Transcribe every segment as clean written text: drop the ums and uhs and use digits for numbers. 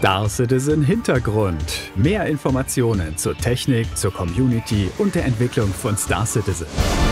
Star Citizen Hintergrund. Mehr Informationen zur Technik, zur Community und der Entwicklung von Star Citizen.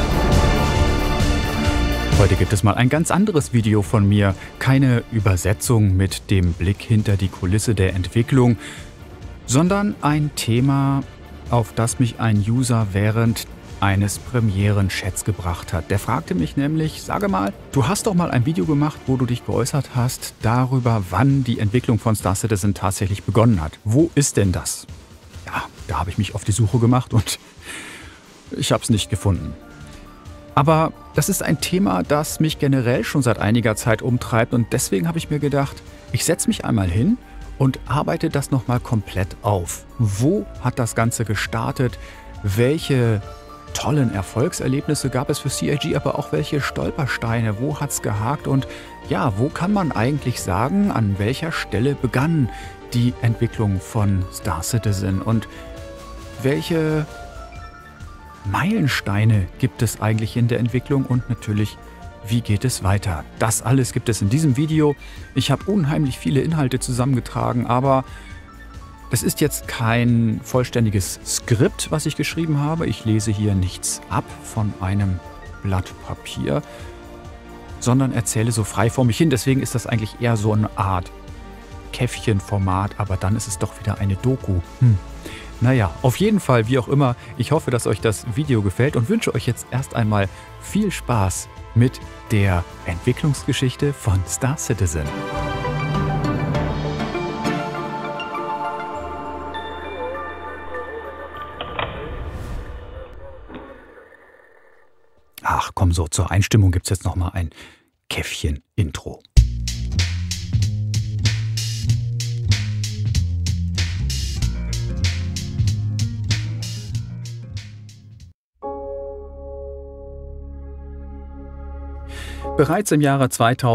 Heute gibt es mal ein ganz anderes Video von mir. Keine Übersetzung mit dem Blick hinter die Kulisse der Entwicklung, sondern ein Thema, auf das mich ein User während eines Premieren-Chats gebracht hat. Der fragte mich nämlich, sage mal, du hast doch mal ein Video gemacht, wo du dich geäußert hast darüber, wann die Entwicklung von Star Citizen tatsächlich begonnen hat. Wo ist denn das? Ja, da habe ich mich auf die Suche gemacht und ich habe es nicht gefunden. Aber das ist ein Thema, das mich generell schon seit einiger Zeit umtreibt und deswegen habe ich mir gedacht, ich setze mich einmal hin und arbeite das nochmal komplett auf. Wo hat das Ganze gestartet? Welche tollen Erfolgserlebnisse gab es für CIG, aber auch welche Stolpersteine? Wo hat es gehakt? Und ja, wo kann man eigentlich sagen, an welcher Stelle begann die Entwicklung von Star Citizen? Und welche Meilensteine gibt es eigentlich in der Entwicklung? Und natürlich, wie geht es weiter? Das alles gibt es in diesem Video. Ich habe unheimlich viele Inhalte zusammengetragen, aber es ist jetzt kein vollständiges Skript, was ich geschrieben habe. Ich lese hier nichts ab von einem Blatt Papier, sondern erzähle so frei vor mich hin. Deswegen ist das eigentlich eher so eine Art Käffchenformat, aber dann ist es doch wieder eine Doku. Naja, auf jeden Fall, wie auch immer, ich hoffe, dass euch das Video gefällt und wünsche euch jetzt erst einmal viel Spaß mit der Entwicklungsgeschichte von Star Citizen. Ach komm, so zur Einstimmung gibt es jetzt nochmal ein Käffchen-Intro. Bereits im Jahre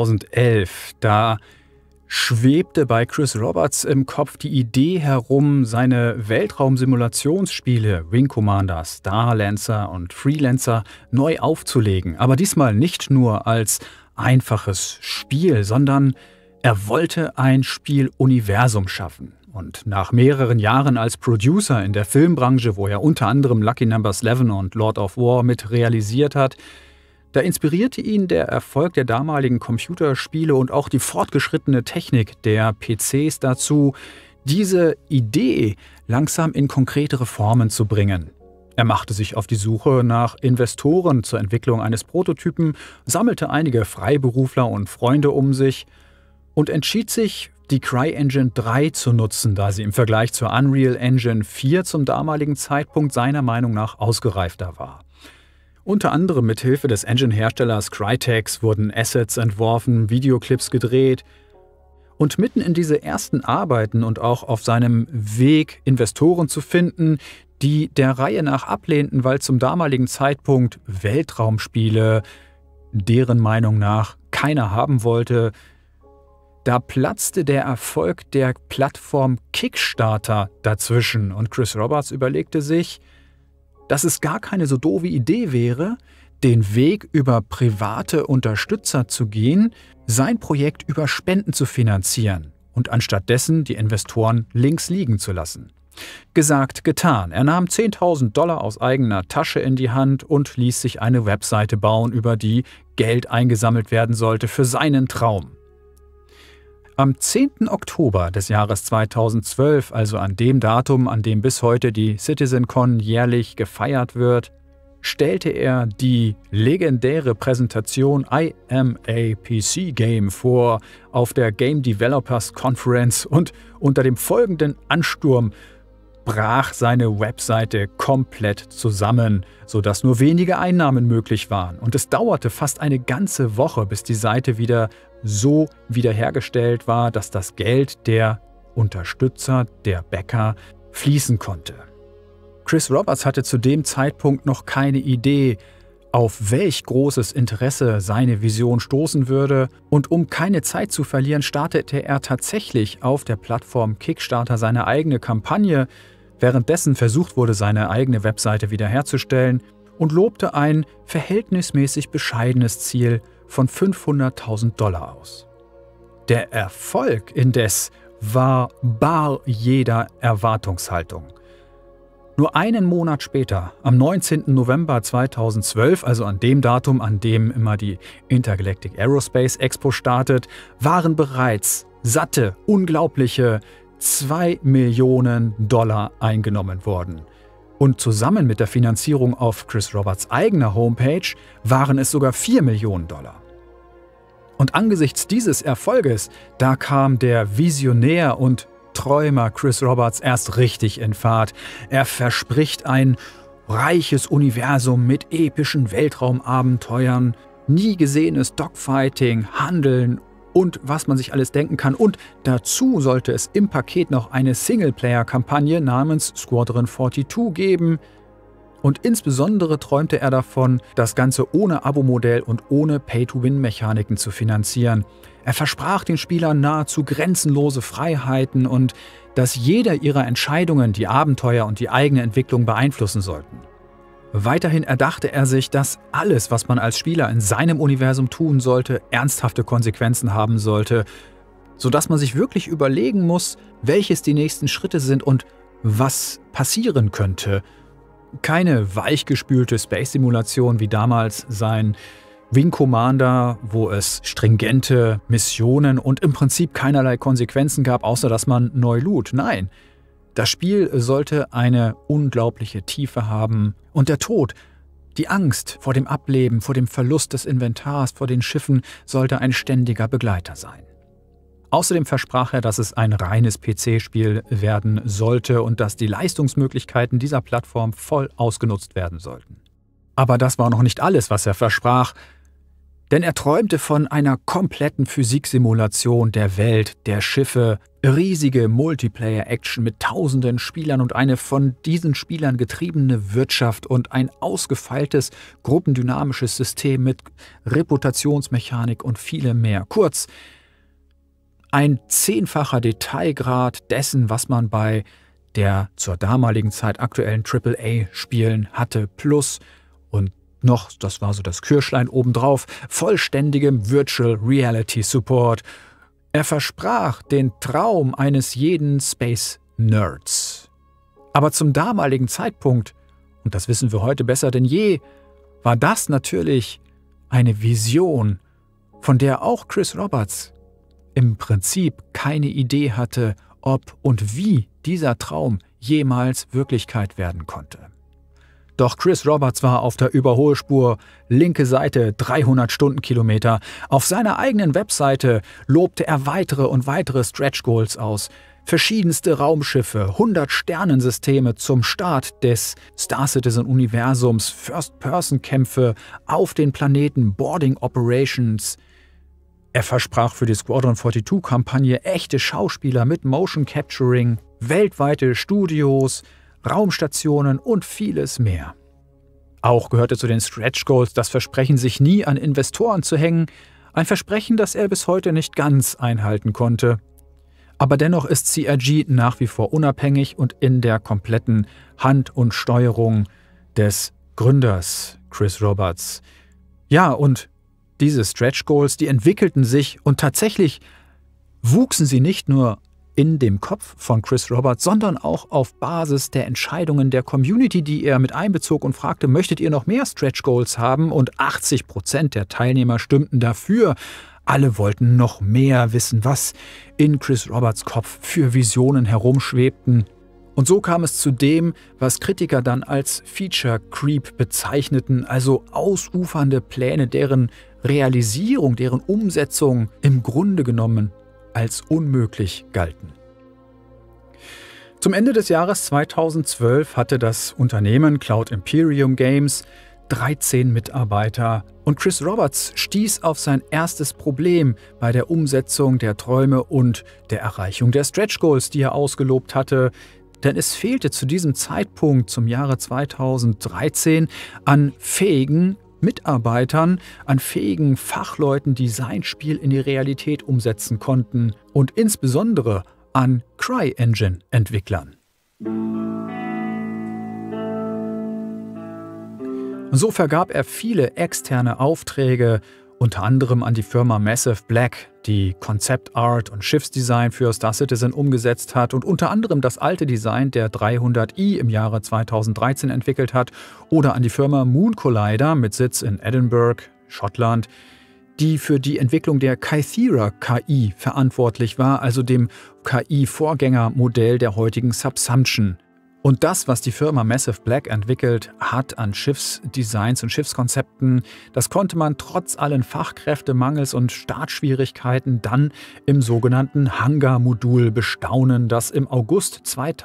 2011, da schwebte bei Chris Roberts im Kopf die Idee herum, seine Weltraumsimulationsspiele Wing Commander, Star Lancer und Freelancer neu aufzulegen. Aber diesmal nicht nur als einfaches Spiel, sondern er wollte ein Spieluniversum schaffen. Und nach mehreren Jahren als Producer in der Filmbranche, wo er unter anderem Lucky No. 11 und Lord of War mit realisiert hat, da inspirierte ihn der Erfolg der damaligen Computerspiele und auch die fortgeschrittene Technik der PCs dazu, diese Idee langsam in konkretere Formen zu bringen. Er machte sich auf die Suche nach Investoren zur Entwicklung eines Prototypen, sammelte einige Freiberufler und Freunde um sich und entschied sich, die CryEngine 3 zu nutzen, da sie im Vergleich zur Unreal Engine 4 zum damaligen Zeitpunkt seiner Meinung nach ausgereifter war. Unter anderem mit Hilfe des Engine-Herstellers Crytek wurden Assets entworfen, Videoclips gedreht. Und mitten in diese ersten Arbeiten und auch auf seinem Weg, Investoren zu finden, die der Reihe nach ablehnten, weil zum damaligen Zeitpunkt Weltraumspiele deren Meinung nach keiner haben wollte, da platzte der Erfolg der Plattform Kickstarter dazwischen und Chris Roberts überlegte sich, dass es gar keine so doofe Idee wäre, den Weg über private Unterstützer zu gehen, sein Projekt über Spenden zu finanzieren und anstattdessen die Investoren links liegen zu lassen. Gesagt, getan. Er nahm $10.000 aus eigener Tasche in die Hand und ließ sich eine Webseite bauen, über die Geld eingesammelt werden sollte für seinen Traum. Am 10. Oktober des Jahres 2012, also an dem Datum, an dem bis heute die CitizenCon jährlich gefeiert wird, stellte er die legendäre Präsentation I Am a PC Game vor auf der Game Developers Conference und unter dem folgenden Ansturm brach seine Webseite komplett zusammen, sodass nur wenige Einnahmen möglich waren. Und es dauerte fast eine ganze Woche, bis die Seite wieder so wiederhergestellt war, dass das Geld der Unterstützer, der Backer, fließen konnte. Chris Roberts hatte zu dem Zeitpunkt noch keine Idee, auf welch großes Interesse seine Vision stoßen würde, und um keine Zeit zu verlieren, startete er tatsächlich auf der Plattform Kickstarter seine eigene Kampagne, währenddessen versucht wurde, seine eigene Webseite wiederherzustellen, und lobte ein verhältnismäßig bescheidenes Ziel von $500.000 aus. Der Erfolg indes war bar jeder Erwartungshaltung. Nur einen Monat später, am 19. November 2012, also an dem Datum, an dem immer die Intergalactic Aerospace Expo startet, waren bereits satte, unglaubliche $2 Millionen eingenommen worden. Und zusammen mit der Finanzierung auf Chris Roberts eigener Homepage waren es sogar $4 Millionen. Und angesichts dieses Erfolges, da kam der Visionär und Träumer Chris Roberts erst richtig in Fahrt. Er verspricht ein reiches Universum mit epischen Weltraumabenteuern, nie gesehenes Dogfighting, Handeln und was man sich alles denken kann. Und dazu sollte es im Paket noch eine Singleplayer-Kampagne namens Squadron 42 geben. Und insbesondere träumte er davon, das Ganze ohne Abo-Modell und ohne Pay-to-Win-Mechaniken zu finanzieren. Er versprach den Spielern nahezu grenzenlose Freiheiten und dass jeder ihrer Entscheidungen die Abenteuer und die eigene Entwicklung beeinflussen sollten. Weiterhin erdachte er sich, dass alles, was man als Spieler in seinem Universum tun sollte, ernsthafte Konsequenzen haben sollte, sodass man sich wirklich überlegen muss, welches die nächsten Schritte sind und was passieren könnte. Keine weichgespülte Space-Simulation wie damals sein Wing Commander, wo es stringente Missionen und im Prinzip keinerlei Konsequenzen gab, außer dass man neu lud. Nein, das Spiel sollte eine unglaubliche Tiefe haben und der Tod, die Angst vor dem Ableben, vor dem Verlust des Inventars, vor den Schiffen, sollte ein ständiger Begleiter sein. Außerdem versprach er, dass es ein reines PC-Spiel werden sollte und dass die Leistungsmöglichkeiten dieser Plattform voll ausgenutzt werden sollten. Aber das war noch nicht alles, was er versprach, denn er träumte von einer kompletten Physiksimulation der Welt, der Schiffe, riesige Multiplayer-Action mit tausenden Spielern und eine von diesen Spielern getriebene Wirtschaft und ein ausgefeiltes gruppendynamisches System mit Reputationsmechanik und vielem mehr. Kurz, ein 10-facher Detailgrad dessen, was man bei der zur damaligen Zeit aktuellen AAA-Spielen hatte, plus und noch, das war so das Kirschlein obendrauf, vollständigem Virtual Reality Support. Er versprach den Traum eines jeden Space-Nerds. Aber zum damaligen Zeitpunkt, und das wissen wir heute besser denn je, war das natürlich eine Vision, von der auch Chris Roberts im Prinzip keine Idee hatte, ob und wie dieser Traum jemals Wirklichkeit werden konnte. Doch Chris Roberts war auf der Überholspur, linke Seite 300 Stundenkilometer. Auf seiner eigenen Webseite lobte er weitere und weitere Stretch Goals aus. Verschiedenste Raumschiffe, 100 Sternensysteme zum Start des Star Citizen-Universums, First-Person-Kämpfe auf den Planeten, Boarding Operations. Er versprach für die Squadron 42-Kampagne echte Schauspieler mit Motion Capturing, weltweite Studios, Raumstationen und vieles mehr. Auch gehörte zu den Stretch Goals das Versprechen, sich nie an Investoren zu hängen, ein Versprechen, das er bis heute nicht ganz einhalten konnte. Aber dennoch ist CRG nach wie vor unabhängig und in der kompletten Hand und Steuerung des Gründers Chris Roberts. Ja, und diese Stretch Goals, die entwickelten sich und tatsächlich wuchsen sie nicht nur in dem Kopf von Chris Roberts, sondern auch auf Basis der Entscheidungen der Community, die er mit einbezog und fragte, möchtet ihr noch mehr Stretch Goals haben? Und 80% der Teilnehmer stimmten dafür. Alle wollten noch mehr wissen, was in Chris Roberts Kopf für Visionen herumschwebten. Und so kam es zu dem, was Kritiker dann als Feature Creep bezeichneten, also ausufernde Pläne, deren Realisierung, deren Umsetzung im Grunde genommen als unmöglich galten. Zum Ende des Jahres 2012 hatte das Unternehmen Cloud Imperium Games 13 Mitarbeiter und Chris Roberts stieß auf sein erstes Problem bei der Umsetzung der Träume und der Erreichung der Stretch Goals, die er ausgelobt hatte. Denn es fehlte zu diesem Zeitpunkt, zum Jahre 2013, an fähigen Mitarbeitern, an fähigen Fachleuten, die sein Spiel in die Realität umsetzen konnten und insbesondere an CryEngine-Entwicklern. So vergab er viele externe Aufträge Unter anderem an die Firma Massive Black, die Concept Art und Schiffsdesign für Star Citizen umgesetzt hat und unter anderem das alte Design der 300i im Jahre 2013 entwickelt hat, oder an die Firma Moon Collider mit Sitz in Edinburgh, Schottland, die für die Entwicklung der Kythera KI verantwortlich war, also dem KI-Vorgängermodell der heutigen Subsumption. Und das, was die Firma Massive Black entwickelt hat an Schiffsdesigns und Schiffskonzepten, das konnte man trotz allen Fachkräftemangels und Startschwierigkeiten dann im sogenannten Hangar-Modul bestaunen, das im August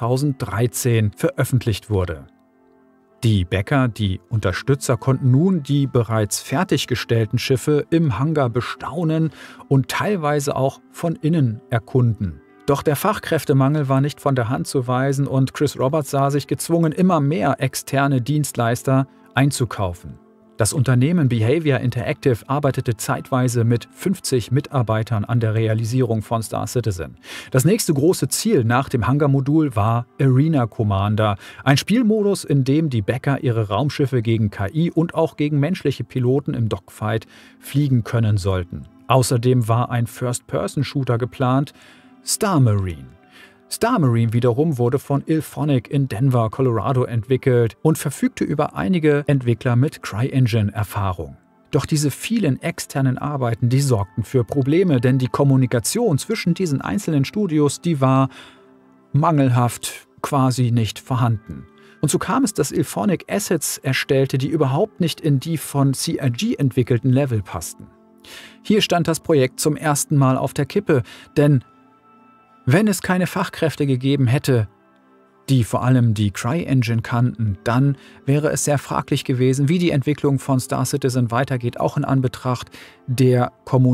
2013 veröffentlicht wurde. Die Bäcker, die Unterstützer, konnten nun die bereits fertiggestellten Schiffe im Hangar bestaunen und teilweise auch von innen erkunden. Doch der Fachkräftemangel war nicht von der Hand zu weisen und Chris Roberts sah sich gezwungen, immer mehr externe Dienstleister einzukaufen. Das Unternehmen Behaviour Interactive arbeitete zeitweise mit 50 Mitarbeitern an der Realisierung von Star Citizen. Das nächste große Ziel nach dem Hangar-Modul war Arena Commander, ein Spielmodus, in dem die Bäcker ihre Raumschiffe gegen KI und auch gegen menschliche Piloten im Dogfight fliegen können sollten. Außerdem war ein First-Person-Shooter geplant, Star Marine. Star Marine wiederum wurde von IllFonic in Denver, Colorado entwickelt und verfügte über einige Entwickler mit CryEngine-Erfahrung. Doch diese vielen externen Arbeiten, die sorgten für Probleme, denn die Kommunikation zwischen diesen einzelnen Studios, die war mangelhaft, quasi nicht vorhanden. Und so kam es, dass IllFonic Assets erstellte, die überhaupt nicht in die von CIG entwickelten Level passten. Hier stand das Projekt zum ersten Mal auf der Kippe, denn wenn es keine Fachkräfte gegeben hätte, die vor allem die CryEngine kannten, dann wäre es sehr fraglich gewesen, wie die Entwicklung von Star Citizen weitergeht, auch in Anbetracht der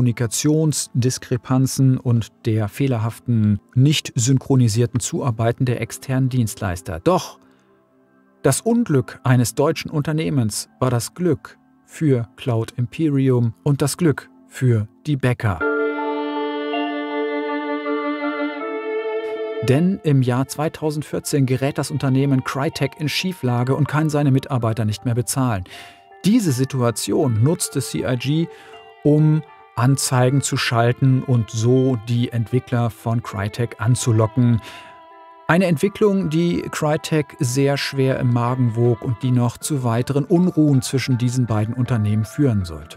Kommunikationsdiskrepanzen und der fehlerhaften, nicht synchronisierten Zuarbeiten der externen Dienstleister. Doch das Unglück eines deutschen Unternehmens war das Glück für Cloud Imperium und das Glück für die Bäcker. Denn im Jahr 2014 gerät das Unternehmen Crytek in Schieflage und kann seine Mitarbeiter nicht mehr bezahlen. Diese Situation nutzte CIG, um Anzeigen zu schalten und so die Entwickler von Crytek anzulocken. Eine Entwicklung, die Crytek sehr schwer im Magen wog und die noch zu weiteren Unruhen zwischen diesen beiden Unternehmen führen sollte.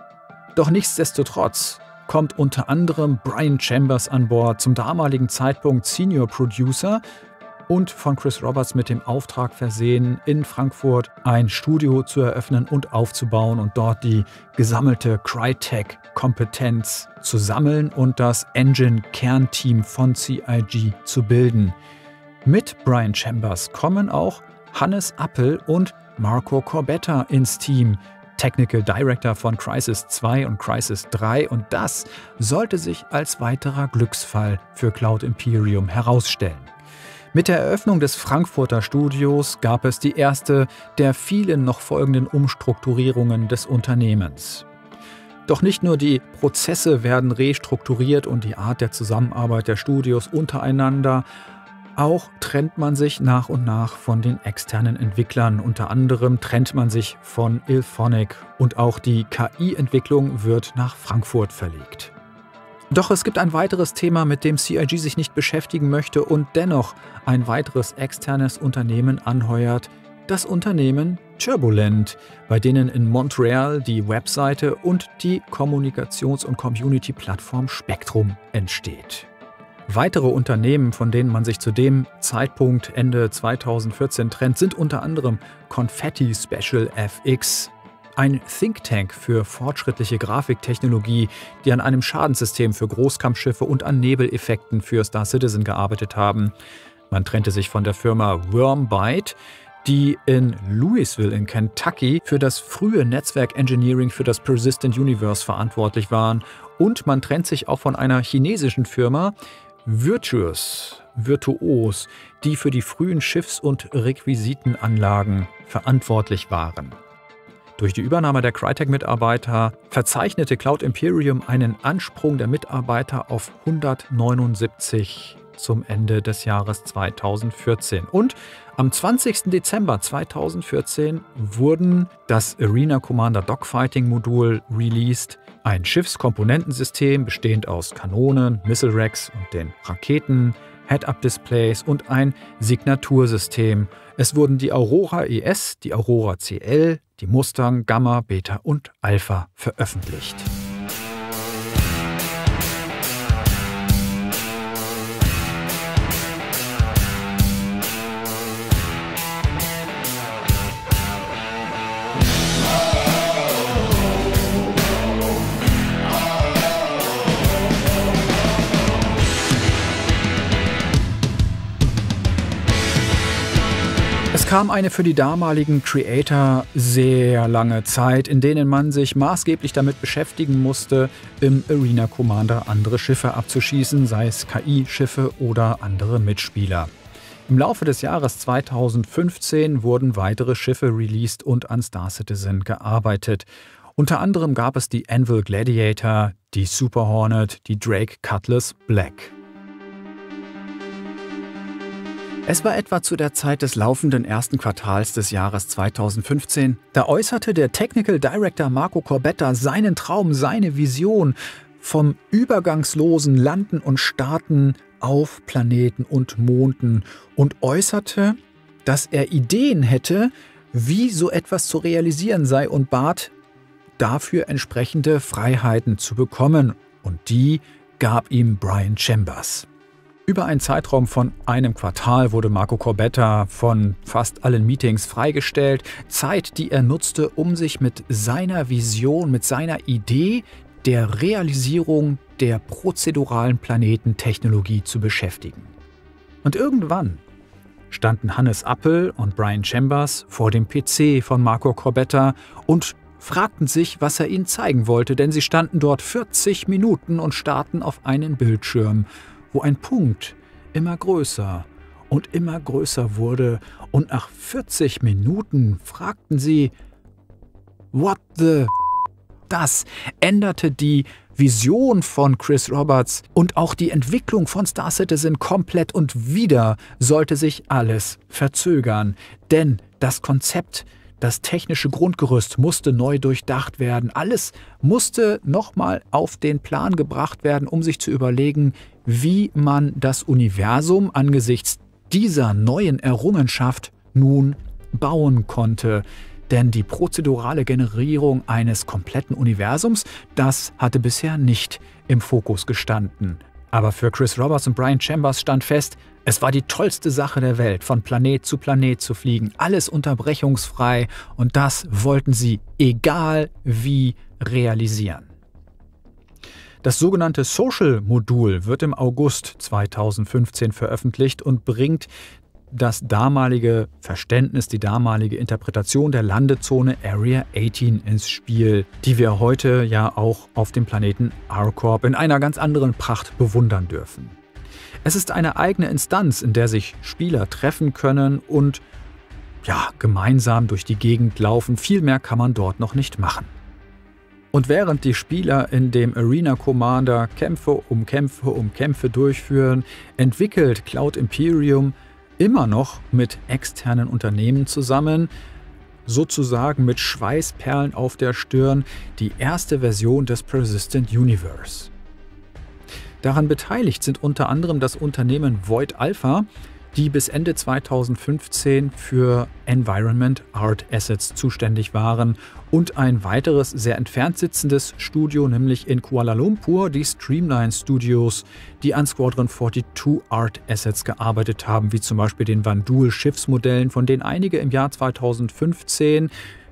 Doch nichtsdestotrotz kommt unter anderem Brian Chambers an Bord, zum damaligen Zeitpunkt Senior Producer und von Chris Roberts mit dem Auftrag versehen, in Frankfurt ein Studio zu eröffnen und aufzubauen und dort die gesammelte Crytek-Kompetenz zu sammeln und das Engine-Kernteam von CIG zu bilden. Mit Brian Chambers kommen auch Hannes Appel und Marco Corbetta ins Team, Technical Director von Crysis 2 und Crysis 3, und das sollte sich als weiterer Glücksfall für Cloud Imperium herausstellen. Mit der Eröffnung des Frankfurter Studios gab es die erste der vielen noch folgenden Umstrukturierungen des Unternehmens. Doch nicht nur die Prozesse werden restrukturiert und die Art der Zusammenarbeit der Studios untereinander, auch trennt man sich nach und nach von den externen Entwicklern. Unter anderem trennt man sich von IllFonic und auch die KI-Entwicklung wird nach Frankfurt verlegt. Doch es gibt ein weiteres Thema, mit dem CIG sich nicht beschäftigen möchte und dennoch ein weiteres externes Unternehmen anheuert, das Unternehmen Turbulent, bei denen in Montreal die Webseite und die Kommunikations- und Community-Plattform Spectrum entsteht. Weitere Unternehmen, von denen man sich zu dem Zeitpunkt Ende 2014 trennt, sind unter anderem Confetti Special FX, ein Think Tank für fortschrittliche Grafiktechnologie, die an einem Schadenssystem für Großkampfschiffe und an Nebeleffekten für Star Citizen gearbeitet haben. Man trennte sich von der Firma Wormbyte, die in Louisville in Kentucky für das frühe Netzwerk-Engineering für das Persistent Universe verantwortlich waren, und man trennt sich auch von einer chinesischen Firma, Virtuos, die für die frühen Schiffs- und Requisitenanlagen verantwortlich waren. Durch die Übernahme der Crytek-Mitarbeiter verzeichnete Cloud Imperium einen Ansprung der Mitarbeiter auf 179 zum Ende des Jahres 2014. Und am 20. Dezember 2014 wurden das Arena Commander Dogfighting Modul released, ein Schiffskomponentensystem bestehend aus Kanonen, Missile Racks und den Raketen, Head-Up-Displays und ein Signatursystem. Es wurden die Aurora ES, die Aurora CL, die Mustang, Gamma, Beta und Alpha veröffentlicht. Es kam eine für die damaligen Creator sehr lange Zeit, in denen man sich maßgeblich damit beschäftigen musste, im Arena Commander andere Schiffe abzuschießen, sei es KI-Schiffe oder andere Mitspieler. Im Laufe des Jahres 2015 wurden weitere Schiffe released und an Star Citizen gearbeitet. Unter anderem gab es die Anvil Gladiator, die Super Hornet, die Drake Cutlass Black. Es war etwa zu der Zeit des laufenden ersten Quartals des Jahres 2015. Da äußerte der Technical Director Marco Corbetta seinen Traum, seine Vision vom übergangslosen Landen und Starten auf Planeten und Monden und äußerte, dass er Ideen hätte, wie so etwas zu realisieren sei und bat, dafür entsprechende Freiheiten zu bekommen. Und die gab ihm Brian Chambers. Über einen Zeitraum von einem Quartal wurde Marco Corbetta von fast allen Meetings freigestellt. Zeit, die er nutzte, um sich mit seiner Vision, mit seiner Idee der Realisierung der prozeduralen Planetentechnologie zu beschäftigen. Und irgendwann standen Hannes Appel und Brian Chambers vor dem PC von Marco Corbetta und fragten sich, was er ihnen zeigen wollte, denn sie standen dort 40 Minuten und starrten auf einen Bildschirm, wo ein Punkt immer größer und immer größer wurde, und nach 40 Minuten fragten sie, "What the?" Das änderte die Vision von Chris Roberts und auch die Entwicklung von Star Citizen komplett, und wieder sollte sich alles verzögern, denn das Konzept, das technische Grundgerüst musste neu durchdacht werden. Alles musste nochmal auf den Plan gebracht werden, um sich zu überlegen, wie man das Universum angesichts dieser neuen Errungenschaft nun bauen konnte. Denn die prozedurale Generierung eines kompletten Universums, das hatte bisher nicht im Fokus gestanden. Aber für Chris Roberts und Brian Chambers stand fest, es war die tollste Sache der Welt, von Planet zu fliegen, alles unterbrechungsfrei, und das wollten sie, egal wie, realisieren. Das sogenannte Social-Modul wird im August 2015 veröffentlicht und bringt das damalige Verständnis, die damalige Interpretation der Landezone Area 18 ins Spiel, die wir heute ja auch auf dem Planeten R-Corp in einer ganz anderen Pracht bewundern dürfen. Es ist eine eigene Instanz, in der sich Spieler treffen können und gemeinsam durch die Gegend laufen. Viel mehr kann man dort noch nicht machen. Und während die Spieler in dem Arena Commander Kämpfe um Kämpfe durchführen, entwickelt Cloud Imperium immer noch mit externen Unternehmen zusammen, sozusagen mit Schweißperlen auf der Stirn, die erste Version des Persistent Universe. Daran beteiligt sind unter anderem das Unternehmen Void Alpha, die bis Ende 2015 für Environment Art Assets zuständig waren, und ein weiteres sehr entfernt sitzendes Studio, nämlich in Kuala Lumpur, die Streamline Studios, die an Squadron 42 Art Assets gearbeitet haben, wie zum Beispiel den Vanduul Schiffsmodellen, von denen einige im Jahr 2015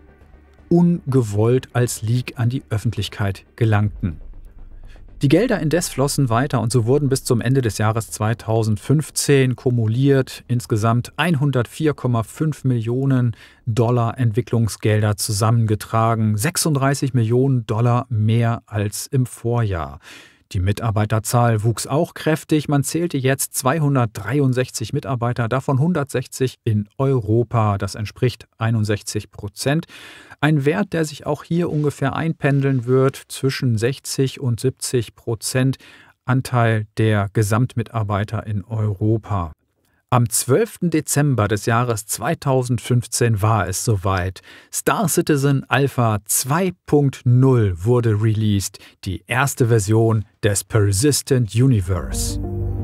ungewollt als Leak an die Öffentlichkeit gelangten. Die Gelder indes flossen weiter, und so wurden bis zum Ende des Jahres 2015 kumuliert insgesamt 104,5 Millionen Dollar Entwicklungsgelder zusammengetragen, 36 Millionen Dollar mehr als im Vorjahr. Die Mitarbeiterzahl wuchs auch kräftig. Man zählte jetzt 263 Mitarbeiter, davon 160 in Europa. Das entspricht 61%. Ein Wert, der sich auch hier ungefähr einpendeln wird zwischen 60 und 70%. Anteil der Gesamtmitarbeiter in Europa. Am 12. Dezember des Jahres 2015 war es soweit. Star Citizen Alpha 2.0 wurde released, die erste Version des Persistent Universe.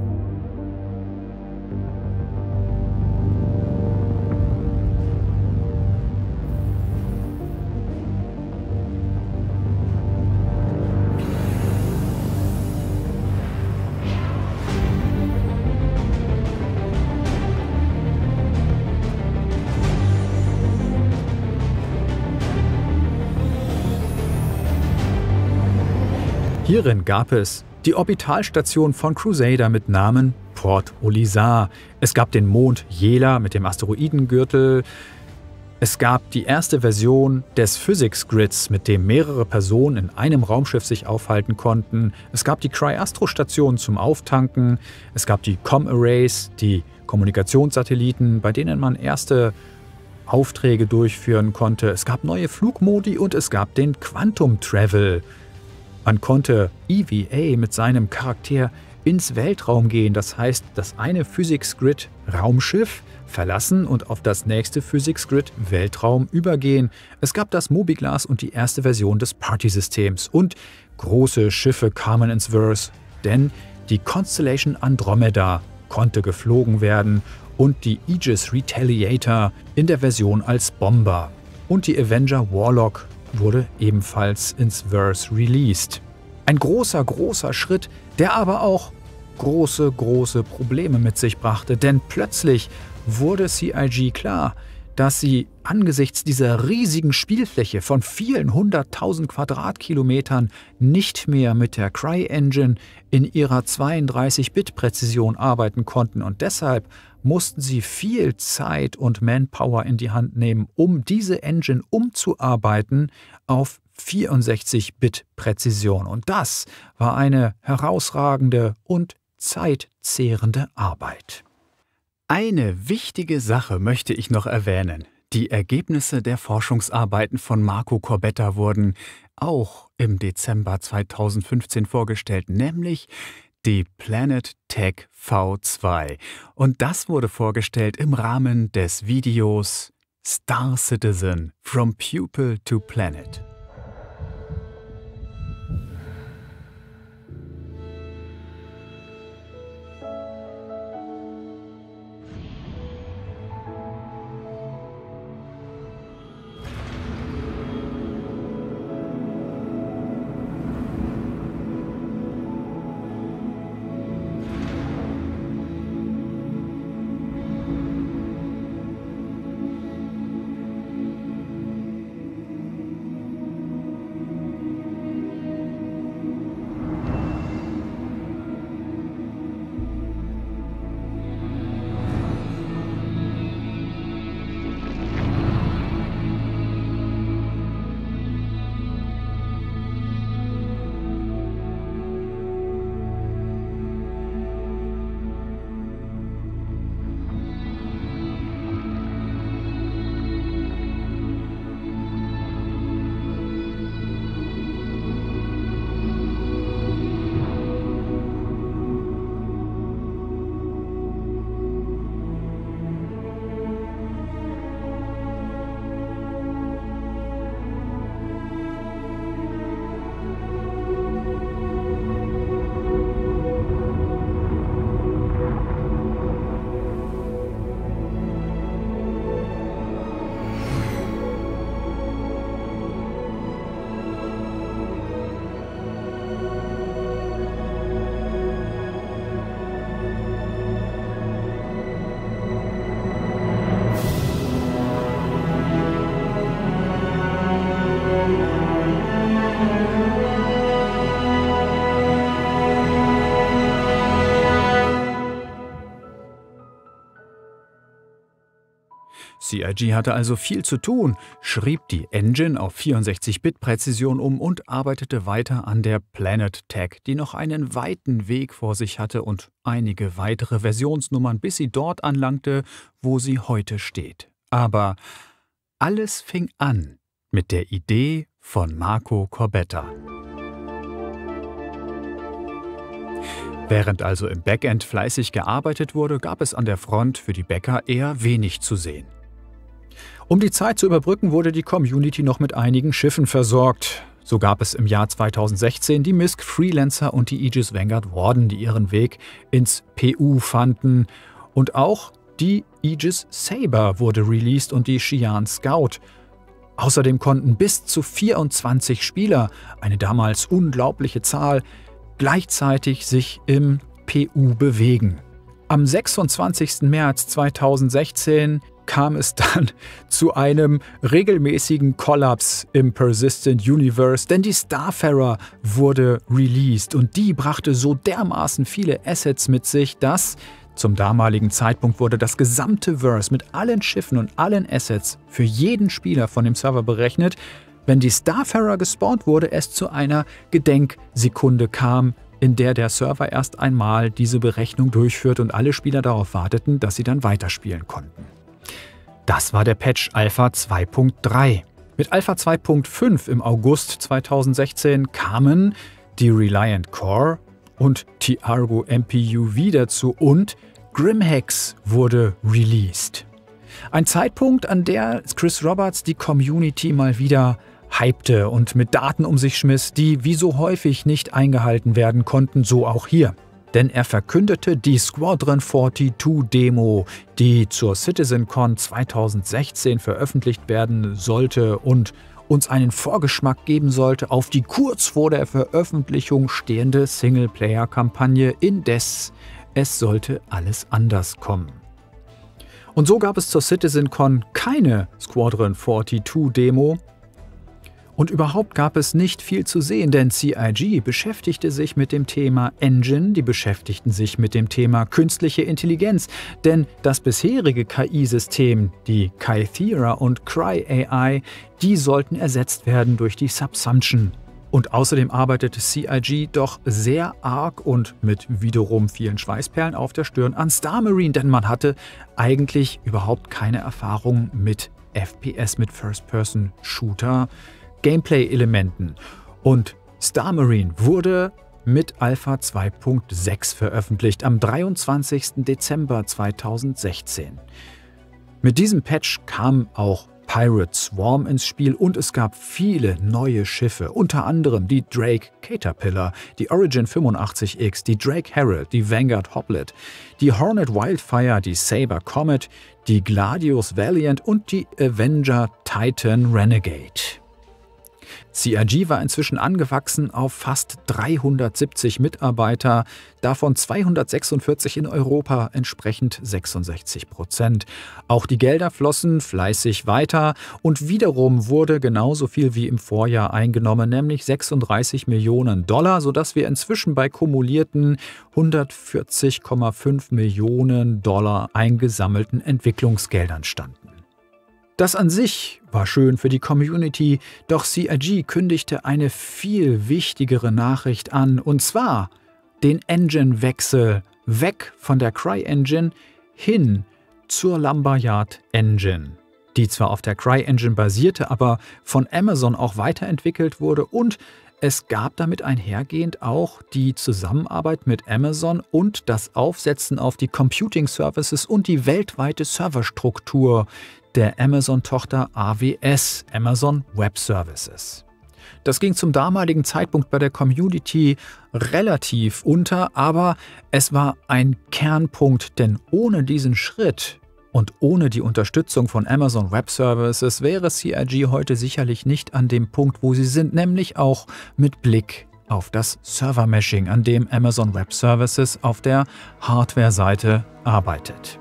Hierin gab es die Orbitalstation von Crusader mit Namen Port Olisar. Es gab den Mond Jela mit dem Asteroidengürtel. Es gab die erste Version des Physics Grids, mit dem mehrere Personen in einem Raumschiff sich aufhalten konnten. Es gab die Cry-Astro-Station zum Auftanken. Es gab die Com-Arrays, die Kommunikationssatelliten, bei denen man erste Aufträge durchführen konnte. Es gab neue Flugmodi und es gab den Quantum Travel. Man konnte EVA mit seinem Charakter ins Weltraum gehen, das heißt, das eine Physics Grid Raumschiff verlassen und auf das nächste Physics Grid Weltraum übergehen. Es gab das Mobiglas und die erste Version des Party-Systems und große Schiffe kamen ins Verse, denn die Constellation Andromeda konnte geflogen werden und die Aegis Retaliator in der Version als Bomber und die Avenger Warlock wurde ebenfalls ins Verse released. Ein großer Schritt, der aber auch große Probleme mit sich brachte, denn plötzlich wurde CIG klar, dass sie angesichts dieser riesigen Spielfläche von vielen 100.000 Quadratkilometern nicht mehr mit der CryEngine in ihrer 32-Bit-Präzision arbeiten konnten und deshalb mussten sie viel Zeit und Manpower in die Hand nehmen, um diese Engine umzuarbeiten auf 64-Bit-Präzision. Und das war eine herausragende und zeitzehrende Arbeit. Eine wichtige Sache möchte ich noch erwähnen. Die Ergebnisse der Forschungsarbeiten von Marco Corbetta wurden auch im Dezember 2015 vorgestellt, nämlich die Planet Tech V2. Und das wurde vorgestellt im Rahmen des Videos Star Citizen From Pupil to Planet. CIG hatte also viel zu tun, schrieb die Engine auf 64-Bit-Präzision um und arbeitete weiter an der Planet Tech, die noch einen weiten Weg vor sich hatte und einige weitere Versionsnummern, bis sie dort anlangte, wo sie heute steht. Aber alles fing an mit der Idee von Marco Corbetta. Während also im Backend fleißig gearbeitet wurde, gab es an der Front für die Bäcker eher wenig zu sehen. Um die Zeit zu überbrücken, wurde die Community noch mit einigen Schiffen versorgt. So gab es im Jahr 2016 die Misk Freelancer und die Aegis Vanguard Warden, die ihren Weg ins PU fanden. Und auch die Aegis Saber wurde released und die Xi'an Scout. Außerdem konnten bis zu 24 Spieler, eine damals unglaubliche Zahl, gleichzeitig sich im PU bewegen. Am 26. März 2016 kam es dann zu einem regelmäßigen Kollaps im Persistent Universe, denn die Starfarer wurde released und die brachte so dermaßen viele Assets mit sich, dass zum damaligen Zeitpunkt wurde das gesamte Verse mit allen Schiffen und allen Assets für jeden Spieler von dem Server berechnet. Wenn die Starfarer gespawnt wurde, es zu einer Gedenksekunde kam, in der der Server erst einmal diese Berechnung durchführt und alle Spieler darauf warteten, dass sie dann weiterspielen konnten. Das war der Patch Alpha 2.3. Mit Alpha 2.5 im August 2016 kamen die Reliant Core und die Argo MPUV dazu und Grimhex wurde released. Ein Zeitpunkt, an der Chris Roberts die Community mal wieder hypte und mit Daten um sich schmiss, die wie so häufig nicht eingehalten werden konnten, so auch hier. Denn er verkündete die Squadron 42 Demo, die zur CitizenCon 2016 veröffentlicht werden sollte und uns einen Vorgeschmack geben sollte auf die kurz vor der Veröffentlichung stehende Singleplayer-Kampagne, indes es sollte alles anders kommen. Und so gab es zur CitizenCon keine Squadron 42 Demo. Und überhaupt gab es nicht viel zu sehen, denn CIG beschäftigte sich mit dem Thema Engine, die beschäftigten sich mit dem Thema künstliche Intelligenz, denn das bisherige KI-System, die Kythera und Cry-AI, die sollten ersetzt werden durch die Subsumption. Und außerdem arbeitete CIG doch sehr arg und mit wiederum vielen Schweißperlen auf der Stirn an Star Marine, denn man hatte eigentlich überhaupt keine Erfahrung mit FPS, mit First-Person-Shooter, Gameplay-Elementen. Und Star Marine wurde mit Alpha 2.6 veröffentlicht am 23. Dezember 2016. Mit diesem Patch kam auch Pirate Swarm ins Spiel und es gab viele neue Schiffe, unter anderem die Drake Caterpillar, die Origin 85X, die Drake Herald, die Vanguard Hoplet, die Hornet Wildfire, die Saber Comet, die Gladius Valiant und die Avenger Titan Renegade. CIG war inzwischen angewachsen auf fast 370 Mitarbeiter, davon 246 in Europa, entsprechend 66%. Auch die Gelder flossen fleißig weiter und wiederum wurde genauso viel wie im Vorjahr eingenommen, nämlich 36 Millionen $, sodass wir inzwischen bei kumulierten 140,5 Millionen $ eingesammelten Entwicklungsgeldern standen. Das an sich war schön für die Community, doch CIG kündigte eine viel wichtigere Nachricht an, und zwar den Engine-Wechsel weg von der CryEngine hin zur Lumberyard Engine, die zwar auf der CryEngine basierte, aber von Amazon auch weiterentwickelt wurde, und es gab damit einhergehend auch die Zusammenarbeit mit Amazon und das Aufsetzen auf die Computing Services und die weltweite Serverstruktur der Amazon-Tochter AWS, Amazon Web Services. Das ging zum damaligen Zeitpunkt bei der Community relativ unter, aber es war ein Kernpunkt, denn ohne diesen Schritt und ohne die Unterstützung von Amazon Web Services wäre CIG heute sicherlich nicht an dem Punkt, wo sie sind, nämlich auch mit Blick auf das Server-Meshing, an dem Amazon Web Services auf der Hardware-Seite arbeitet.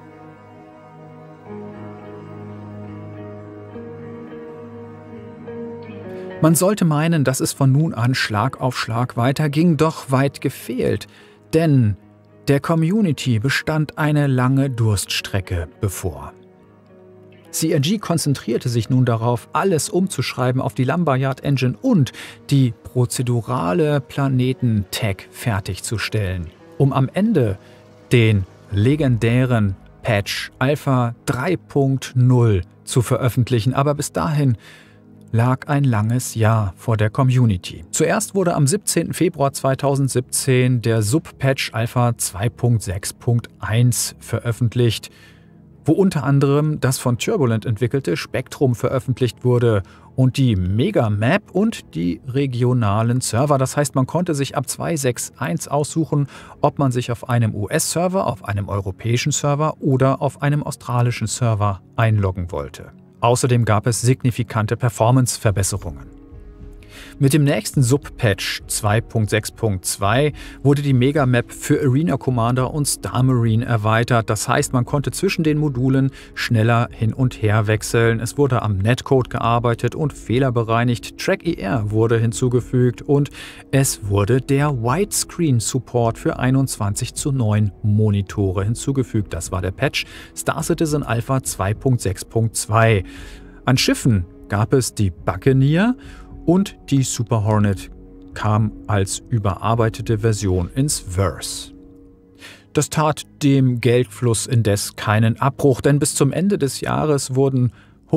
Man sollte meinen, dass es von nun an Schlag auf Schlag weiterging, doch weit gefehlt, denn der Community bestand eine lange Durststrecke bevor. CIG konzentrierte sich nun darauf, alles umzuschreiben auf die Lumberyard Engine und die prozedurale Planeten-Tag fertigzustellen, um am Ende den legendären Patch Alpha 3.0 zu veröffentlichen, aber bis dahin lag ein langes Jahr vor der Community. Zuerst wurde am 17. Februar 2017 der Subpatch Alpha 2.6.1 veröffentlicht, wo unter anderem das von Turbulent entwickelte Spectrum veröffentlicht wurde und die Mega-Map und die regionalen Server. Das heißt, man konnte sich ab 2.6.1 aussuchen, ob man sich auf einem US-Server, auf einem europäischen Server oder auf einem australischen Server einloggen wollte. Außerdem gab es signifikante Performance-Verbesserungen. Mit dem nächsten Subpatch 2.6.2 wurde die Megamap für Arena Commander und Star Marine erweitert. Das heißt, man konnte zwischen den Modulen schneller hin und her wechseln. Es wurde am Netcode gearbeitet und Fehler bereinigt. Track-ER wurde hinzugefügt und es wurde der Widescreen-Support für 21:9 Monitore hinzugefügt. Das war der Patch Star Citizen Alpha 2.6.2. An Schiffen gab es die Buccaneer und die Super Hornet kam als überarbeitete Version ins Verse. Das tat dem Geldfluss indes keinen Abbruch, denn bis zum Ende des Jahres wurden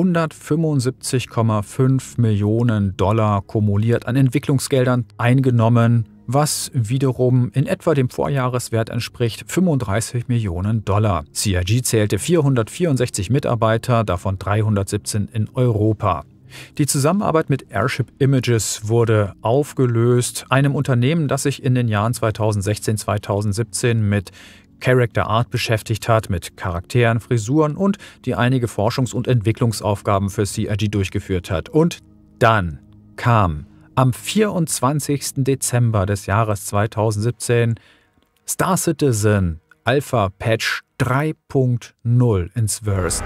175,5 Millionen Dollar kumuliert an Entwicklungsgeldern eingenommen, was wiederum in etwa dem Vorjahreswert entspricht, 35 Millionen Dollar. CIG zählte 464 Mitarbeiter, davon 317 in Europa. Die Zusammenarbeit mit Airship Images wurde aufgelöst, einem Unternehmen, das sich in den Jahren 2016-2017 mit Character Art beschäftigt hat, mit Charakteren, Frisuren und die einige Forschungs- und Entwicklungsaufgaben für CIG durchgeführt hat. Und dann kam am 24. Dezember des Jahres 2017 Star Citizen Alpha Patch 3.0 ins Verse.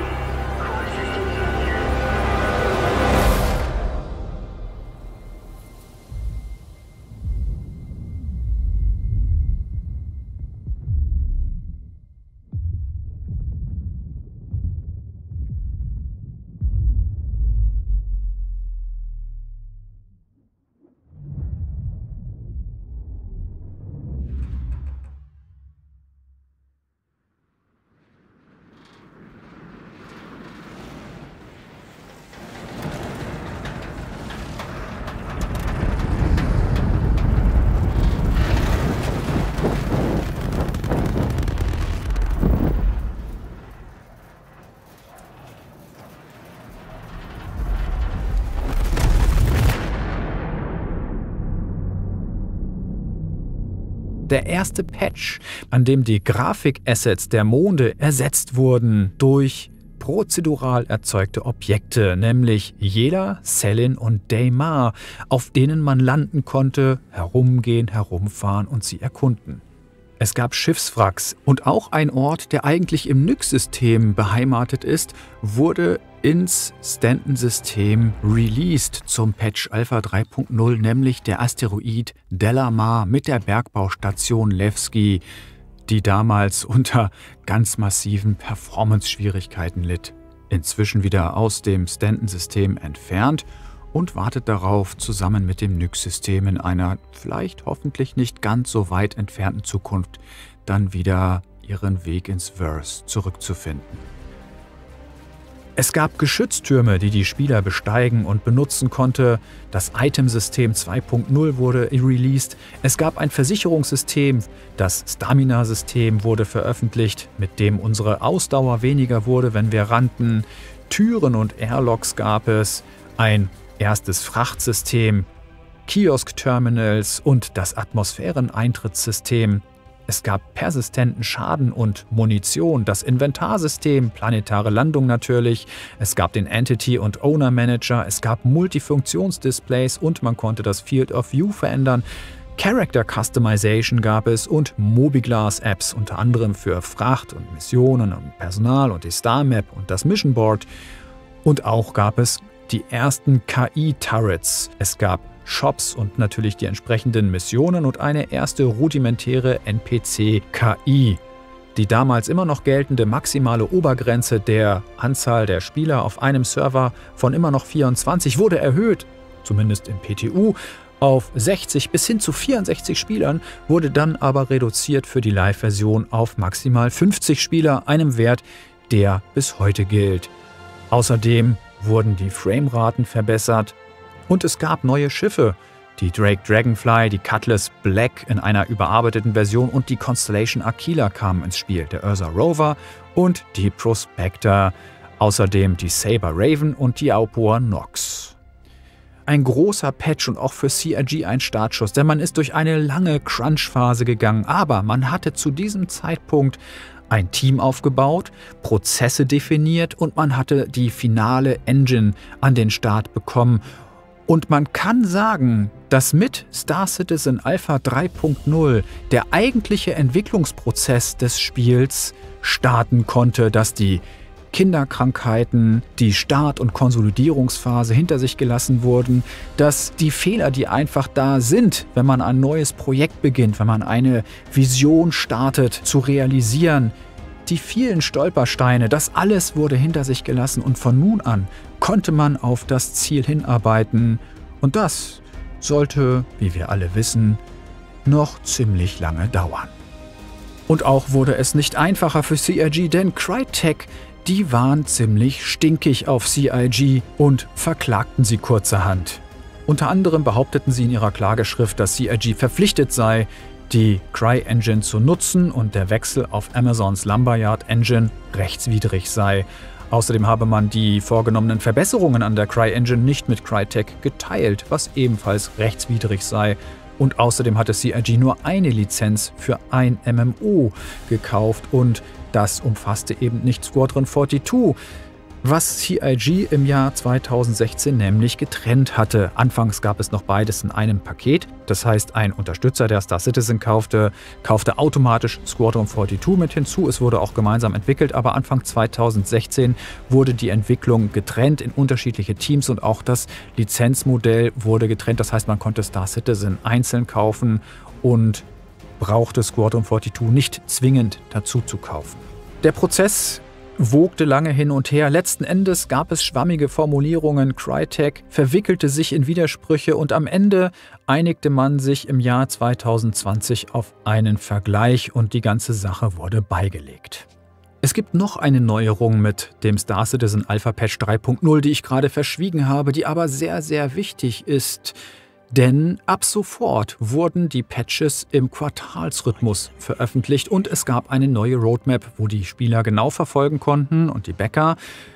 Der erste Patch, an dem die Grafikassets der Monde ersetzt wurden durch prozedural erzeugte Objekte, nämlich Yela, Selin und Daymar, auf denen man landen konnte, herumgehen, herumfahren und sie erkunden. Es gab Schiffswracks und auch ein Ort, der eigentlich im Nyx-System beheimatet ist, wurde ins Stanton-System released zum Patch Alpha 3.0, nämlich der Asteroid Delamar mit der Bergbaustation Levski, die damals unter ganz massiven Performance-Schwierigkeiten litt. Inzwischen wieder aus dem Stanton-System entfernt und wartet darauf, zusammen mit dem Nyx-System in einer vielleicht hoffentlich nicht ganz so weit entfernten Zukunft dann wieder ihren Weg ins Verse zurückzufinden. Es gab Geschütztürme, die die Spieler besteigen und benutzen konnte. Das Itemsystem 2.0 wurde released. Es gab ein Versicherungssystem. Das Stamina-System wurde veröffentlicht, mit dem unsere Ausdauer weniger wurde, wenn wir rannten. Türen und Airlocks gab es. Ein erstes Frachtsystem, Kiosk-Terminals und das Atmosphäreneintrittssystem. Es gab persistenten Schaden und Munition, das Inventarsystem, planetare Landung natürlich. Es gab den Entity- und Owner-Manager, es gab Multifunktionsdisplays und man konnte das Field of View verändern. Character Customization gab es und Mobiglas-Apps, unter anderem für Fracht und Missionen und Personal und die Star Map und das Mission Board. Und auch gab es die ersten KI-Turrets. Es gab Shops und natürlich die entsprechenden Missionen und eine erste rudimentäre NPC-KI. Die damals immer noch geltende maximale Obergrenze der Anzahl der Spieler auf einem Server von immer noch 24 wurde erhöht, zumindest im PTU, auf 60 bis hin zu 64 Spielern, wurde dann aber reduziert für die Live-Version auf maximal 50 Spieler, einem Wert, der bis heute gilt. Außerdem wurden die Frameraten verbessert und es gab neue Schiffe. Die Drake Dragonfly, die Cutlass Black in einer überarbeiteten Version und die Constellation Aquila kamen ins Spiel, der Ursa Rover und die Prospector, außerdem die Saber Raven und die Aopoa Nox. Ein großer Patch und auch für CIG ein Startschuss, denn man ist durch eine lange Crunch-Phase gegangen, aber man hatte zu diesem Zeitpunkt ein Team aufgebaut, Prozesse definiert und man hatte die finale Engine an den Start bekommen. Und man kann sagen, dass mit Star Citizen Alpha 3.0 der eigentliche Entwicklungsprozess des Spiels starten konnte, dass die Kinderkrankheiten, die Start- und Konsolidierungsphase hinter sich gelassen wurden, dass die Fehler, die einfach da sind, wenn man ein neues Projekt beginnt, wenn man eine Vision startet, zu realisieren, die vielen Stolpersteine, das alles wurde hinter sich gelassen und von nun an konnte man auf das Ziel hinarbeiten und das sollte, wie wir alle wissen, noch ziemlich lange dauern. Und auch wurde es nicht einfacher für CIG, denn Crytek, die waren ziemlich stinkig auf CIG und verklagten sie kurzerhand. Unter anderem behaupteten sie in ihrer Klageschrift, dass CIG verpflichtet sei, die CryEngine zu nutzen und der Wechsel auf Amazons Lumberyard Engine rechtswidrig sei. Außerdem habe man die vorgenommenen Verbesserungen an der CryEngine nicht mit Crytek geteilt, was ebenfalls rechtswidrig sei. Und außerdem hatte CIG nur eine Lizenz für ein MMO gekauft und das umfasste eben nicht Squadron 42, was CIG im Jahr 2016 nämlich getrennt hatte. Anfangs gab es noch beides in einem Paket. Das heißt, ein Unterstützer, der Star Citizen kaufte automatisch Squadron 42 mit hinzu. Es wurde auch gemeinsam entwickelt, aber Anfang 2016 wurde die Entwicklung getrennt in unterschiedliche Teams und auch das Lizenzmodell wurde getrennt. Das heißt, man konnte Star Citizen einzeln kaufen und brauchte Squadron 42 nicht zwingend dazu zu kaufen. Der Prozess wogte lange hin und her. Letzten Endes gab es schwammige Formulierungen. Crytek verwickelte sich in Widersprüche und am Ende einigte man sich im Jahr 2020 auf einen Vergleich und die ganze Sache wurde beigelegt. Es gibt noch eine Neuerung mit dem Star Citizen Alpha Patch 3.0, die ich gerade verschwiegen habe, die aber sehr, sehr wichtig ist. Denn ab sofort wurden die Patches im Quartalsrhythmus veröffentlicht und es gab eine neue Roadmap, wo die Spieler genau verfolgen konnten und die Bäcker,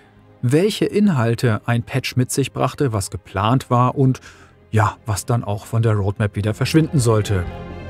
welche Inhalte ein Patch mit sich brachte, was geplant war und ja, was dann auch von der Roadmap wieder verschwinden sollte.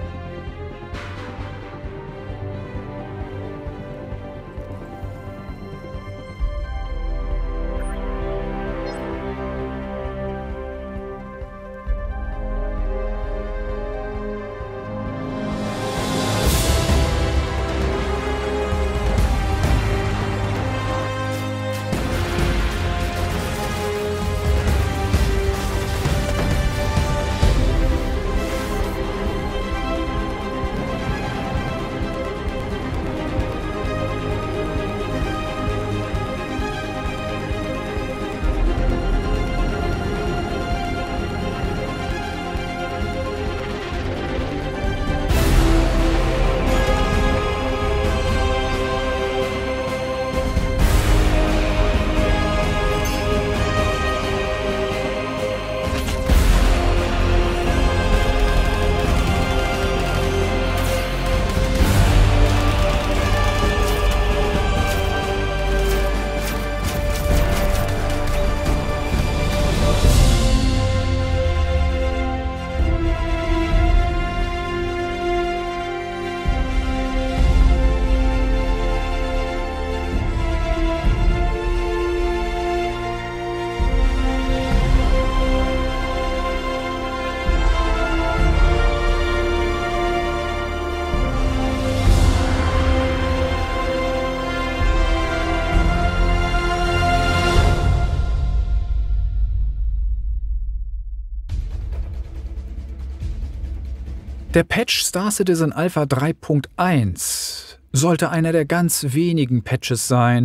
Der Patch Star Citizen Alpha 3.1 sollte einer der ganz wenigen Patches sein,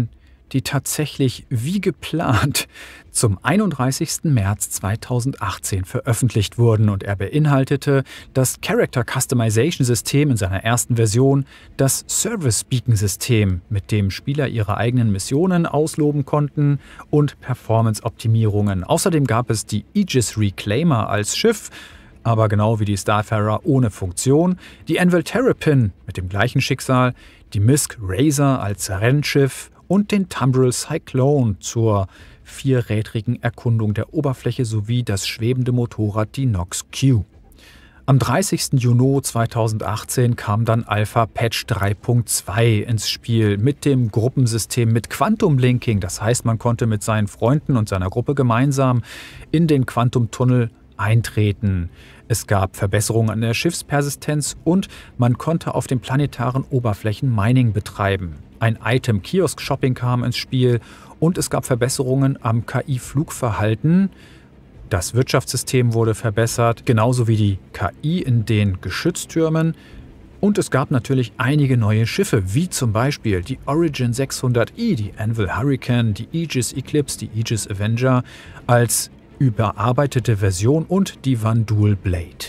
die tatsächlich wie geplant zum 31. März 2018 veröffentlicht wurden, und er beinhaltete das Character Customization System in seiner ersten Version, das Service Beacon System, mit dem Spieler ihre eigenen Missionen ausloben konnten, und Performance-Optimierungen. Außerdem gab es die Aegis Reclaimer als Schiff, aber genau wie die Starfarer ohne Funktion, die Anvil Terrapin mit dem gleichen Schicksal, die Misk Razor als Rennschiff und den Tumbril Cyclone zur vierrädrigen Erkundung der Oberfläche sowie das schwebende Motorrad, die Nox Q. Am 30. Juni 2018 kam dann Alpha Patch 3.2 ins Spiel mit dem Gruppensystem mit Quantum Linking. Das heißt, man konnte mit seinen Freunden und seiner Gruppe gemeinsam in den Quantum-Tunnel eintreten. Es gab Verbesserungen an der Schiffspersistenz und man konnte auf den planetaren Oberflächen Mining betreiben. Ein Item-Kiosk-Shopping kam ins Spiel und es gab Verbesserungen am KI-Flugverhalten. Das Wirtschaftssystem wurde verbessert, genauso wie die KI in den Geschütztürmen. Und es gab natürlich einige neue Schiffe, wie zum Beispiel die Origin 600E, die Anvil Hurricane, die Aegis Eclipse, die Aegis Avenger als überarbeitete Version und die Vanduul Blade.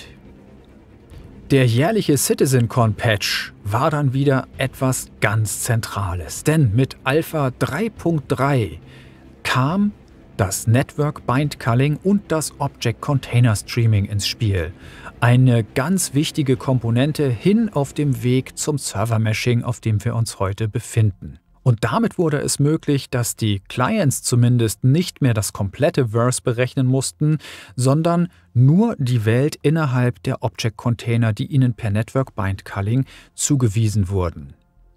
Der jährliche CitizenCon-Patch war dann wieder etwas ganz Zentrales, denn mit Alpha 3.3 kam das Network Bind Culling und das Object Container Streaming ins Spiel. Eine ganz wichtige Komponente hin auf dem Weg zum Server-Meshing, auf dem wir uns heute befinden. Und damit wurde es möglich, dass die Clients zumindest nicht mehr das komplette Verse berechnen mussten, sondern nur die Welt innerhalb der Object-Container, die ihnen per Network Bind Culling zugewiesen wurden.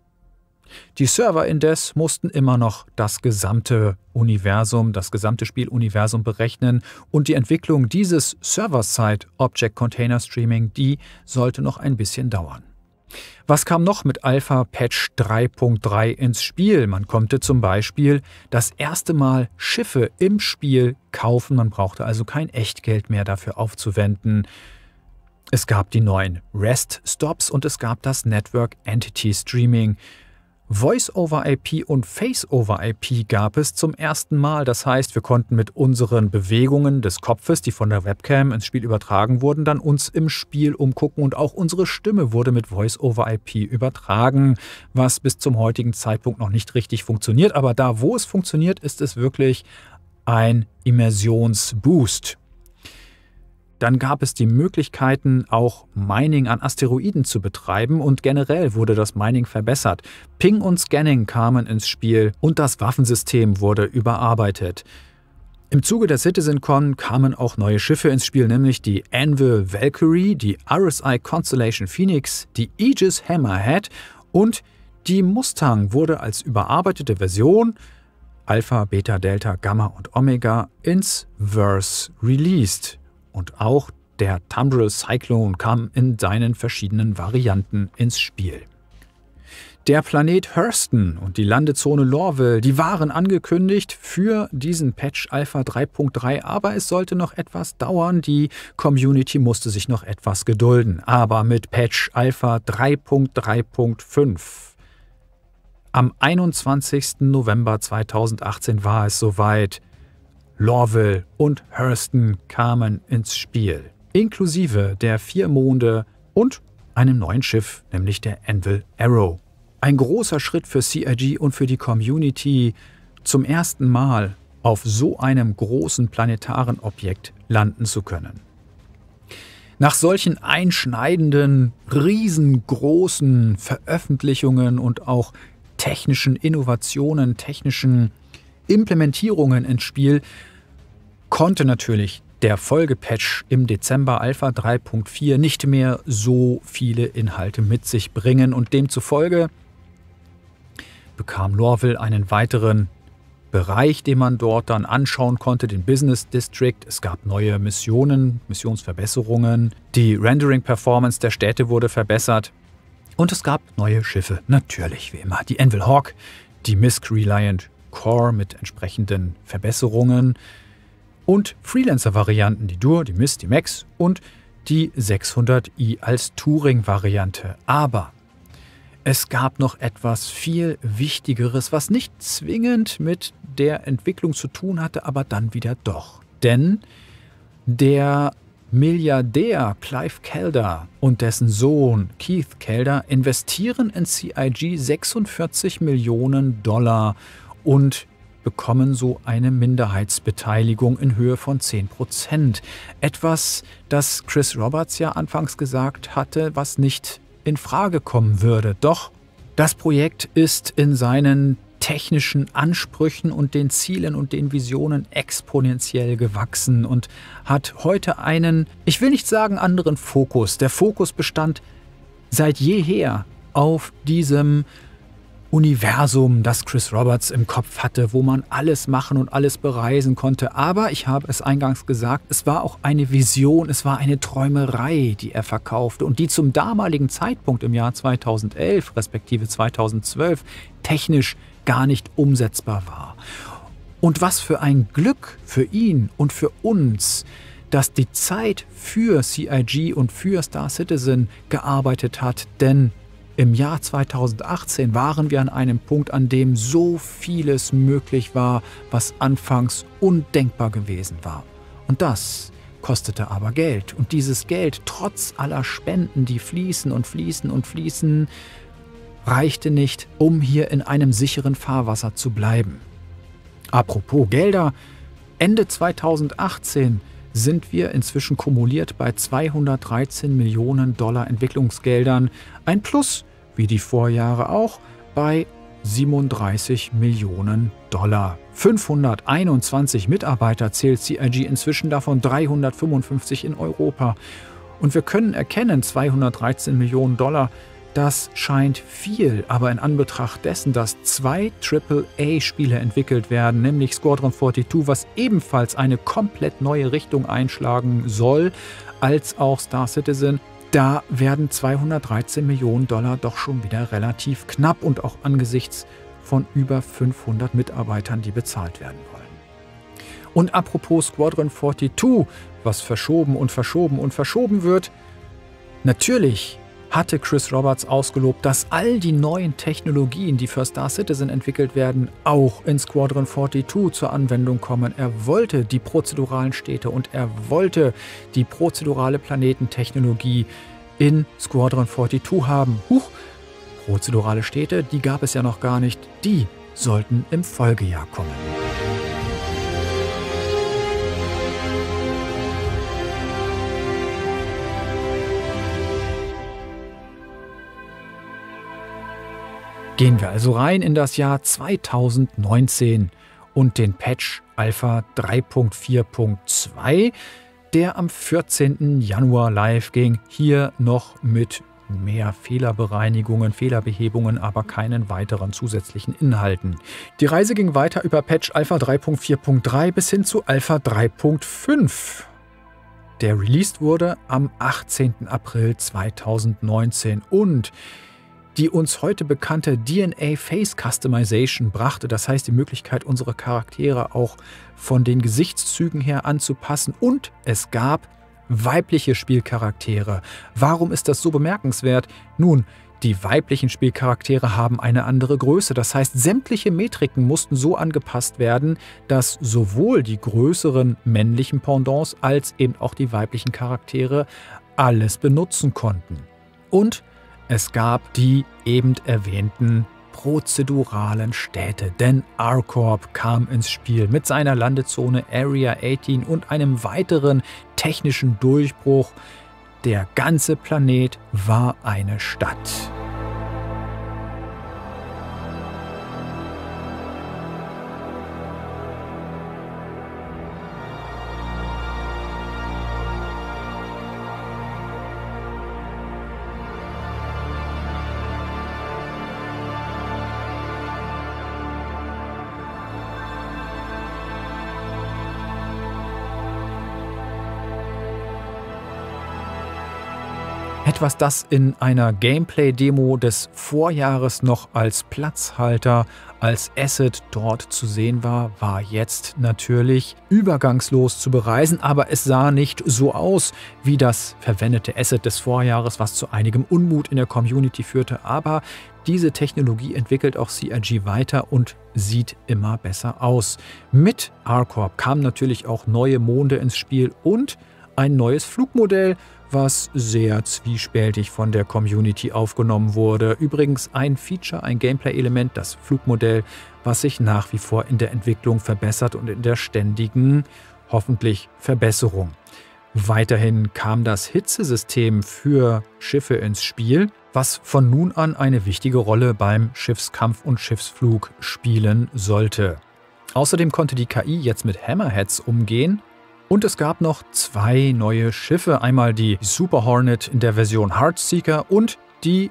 Die Server indes mussten immer noch das gesamte Universum, das gesamte Spieluniversum berechnen, und die Entwicklung dieses Server-Side Object Container Streaming, die sollte noch ein bisschen dauern. Was kam noch mit Alpha Patch 3.3 ins Spiel? Man konnte zum Beispiel das erste Mal Schiffe im Spiel kaufen. Man brauchte also kein Echtgeld mehr dafür aufzuwenden. Es gab die neuen REST-Stops und es gab das Network Entity Streaming. Voice-over-IP und Face-over-IP gab es zum ersten Mal. Das heißt, wir konnten mit unseren Bewegungen des Kopfes, die von der Webcam ins Spiel übertragen wurden, dann uns im Spiel umgucken, und auch unsere Stimme wurde mit Voice-over-IP übertragen, was bis zum heutigen Zeitpunkt noch nicht richtig funktioniert. Aber da, wo es funktioniert, ist es wirklich ein Immersionsboost. Dann gab es die Möglichkeiten, auch Mining an Asteroiden zu betreiben, und generell wurde das Mining verbessert. Ping und Scanning kamen ins Spiel und das Waffensystem wurde überarbeitet. Im Zuge der CitizenCon kamen auch neue Schiffe ins Spiel, nämlich die Anvil Valkyrie, die RSI Constellation Phoenix, die Aegis Hammerhead und die Mustang wurde als überarbeitete Version Alpha, Beta, Delta, Gamma und Omega ins Verse released. Und auch der Tumbril Cyclone kam in seinen verschiedenen Varianten ins Spiel. Der Planet Hurston und die Landezone Lorville, die waren angekündigt für diesen Patch Alpha 3.3, aber es sollte noch etwas dauern. Die Community musste sich noch etwas gedulden. Aber mit Patch Alpha 3.3.5 am 21. November 2018 war es soweit. Lorville und Hurston kamen ins Spiel, inklusive der 4 Monde und einem neuen Schiff, nämlich der Anvil Arrow. Ein großer Schritt für CIG und für die Community, zum ersten Mal auf so einem großen planetaren Objekt landen zu können. Nach solchen einschneidenden, riesengroßen Veröffentlichungen und auch technischen Innovationen, technischen Implementierungen ins Spiel, konnte natürlich der Folgepatch im Dezember Alpha 3.4 nicht mehr so viele Inhalte mit sich bringen, und demzufolge bekam Lorville einen weiteren Bereich, den man dort dann anschauen konnte, den Business District. Es gab neue Missionen, Missionsverbesserungen, die Rendering-Performance der Städte wurde verbessert und es gab neue Schiffe, natürlich wie immer. Die Anvil Hawk, die Misk Reliant Core mit entsprechenden Verbesserungen und Freelancer-Varianten, die Dur, die Mist, die Max und die 600i als Touring-Variante. Aber es gab noch etwas viel Wichtigeres, was nicht zwingend mit der Entwicklung zu tun hatte, aber dann wieder doch. Denn der Milliardär Clive Calder und dessen Sohn Keith Calder investieren in CIG 46 Millionen Dollar und bekommen so eine Minderheitsbeteiligung in Höhe von 10%. Etwas, das Chris Roberts ja anfangs gesagt hatte, was nicht in Frage kommen würde. Doch das Projekt ist in seinen technischen Ansprüchen und den Zielen und den Visionen exponentiell gewachsen und hat heute einen, ich will nicht sagen anderen Fokus. Der Fokus bestand seit jeher auf diesem Universum, das Chris Roberts im Kopf hatte, wo man alles machen und alles bereisen konnte. Aber, ich habe es eingangs gesagt, es war auch eine Vision, es war eine Träumerei, die er verkaufte und die zum damaligen Zeitpunkt im Jahr 2011, respektive 2012, technisch gar nicht umsetzbar war. Und was für ein Glück für ihn und für uns, dass die Zeit für CIG und für Star Citizen gearbeitet hat, denn im Jahr 2018 waren wir an einem Punkt, an dem so vieles möglich war, was anfangs undenkbar gewesen war. Und das kostete aber Geld. Und dieses Geld, trotz aller Spenden, die fließen und fließen und fließen, reichte nicht, um hier in einem sicheren Fahrwasser zu bleiben. Apropos Gelder, Ende 2018 sind wir inzwischen kumuliert bei 213 Millionen Dollar Entwicklungsgeldern. Ein Plus, wie die Vorjahre auch, bei 37 Millionen Dollar. 521 Mitarbeiter zählt CIG inzwischen, davon 355 in Europa. Und wir können erkennen, 213 Millionen Dollar, das scheint viel, aber in Anbetracht dessen, dass 2 AAA-Spiele entwickelt werden, nämlich Squadron 42, was ebenfalls eine komplett neue Richtung einschlagen soll, als auch Star Citizen, da werden 213 Millionen Dollar doch schon wieder relativ knapp und auch angesichts von über 500 Mitarbeitern, die bezahlt werden wollen. Und apropos Squadron 42, was verschoben und verschoben und verschoben wird, natürlich hatte Chris Roberts ausgelobt, dass all die neuen Technologien, die für Star Citizen entwickelt werden, auch in Squadron 42 zur Anwendung kommen. Er wollte die prozeduralen Städte und er wollte die prozedurale Planetentechnologie in Squadron 42 haben. Prozedurale Städte, die gab es ja noch gar nicht, die sollten im Folgejahr kommen. Gehen wir also rein in das Jahr 2019 und den Patch Alpha 3.4.2, der am 14. Januar live ging. Hier noch mit mehr Fehlerbereinigungen, Fehlerbehebungen, aber keinen weiteren zusätzlichen Inhalten. Die Reise ging weiter über Patch Alpha 3.4.3 bis hin zu Alpha 3.5. Der released wurde am 18. April 2019 und die uns heute bekannte DNA Face Customization brachte, das heißt die Möglichkeit, unsere Charaktere auch von den Gesichtszügen her anzupassen, und es gab weibliche Spielcharaktere. Warum ist das so bemerkenswert? Nun, die weiblichen Spielcharaktere haben eine andere Größe, das heißt sämtliche Metriken mussten so angepasst werden, dass sowohl die größeren männlichen Pendants als eben auch die weiblichen Charaktere alles benutzen konnten. Und es gab die eben erwähnten prozeduralen Städte, denn ARCorp kam ins Spiel mit seiner Landezone Area 18 und einem weiteren technischen Durchbruch. Der ganze Planet war eine Stadt. Etwas, das in einer Gameplay-Demo des Vorjahres noch als Platzhalter, als Asset dort zu sehen war, war jetzt natürlich übergangslos zu bereisen, aber es sah nicht so aus wie das verwendete Asset des Vorjahres, was zu einigem Unmut in der Community führte, aber diese Technologie entwickelt auch CIG weiter und sieht immer besser aus. Mit ArcCorp kamen natürlich auch neue Monde ins Spiel und ein neues Flugmodell, was sehr zwiespältig von der Community aufgenommen wurde. Übrigens ein Feature, ein Gameplay-Element, das Flugmodell, was sich nach wie vor in der Entwicklung verbessert und in der ständigen, hoffentlich, Verbesserung. Weiterhin kam das Hitzesystem für Schiffe ins Spiel, was von nun an eine wichtige Rolle beim Schiffskampf und Schiffsflug spielen sollte. Außerdem konnte die KI jetzt mit Hammerheads umgehen. Und es gab noch 2 neue Schiffe, einmal die Super Hornet in der Version Heartseeker und die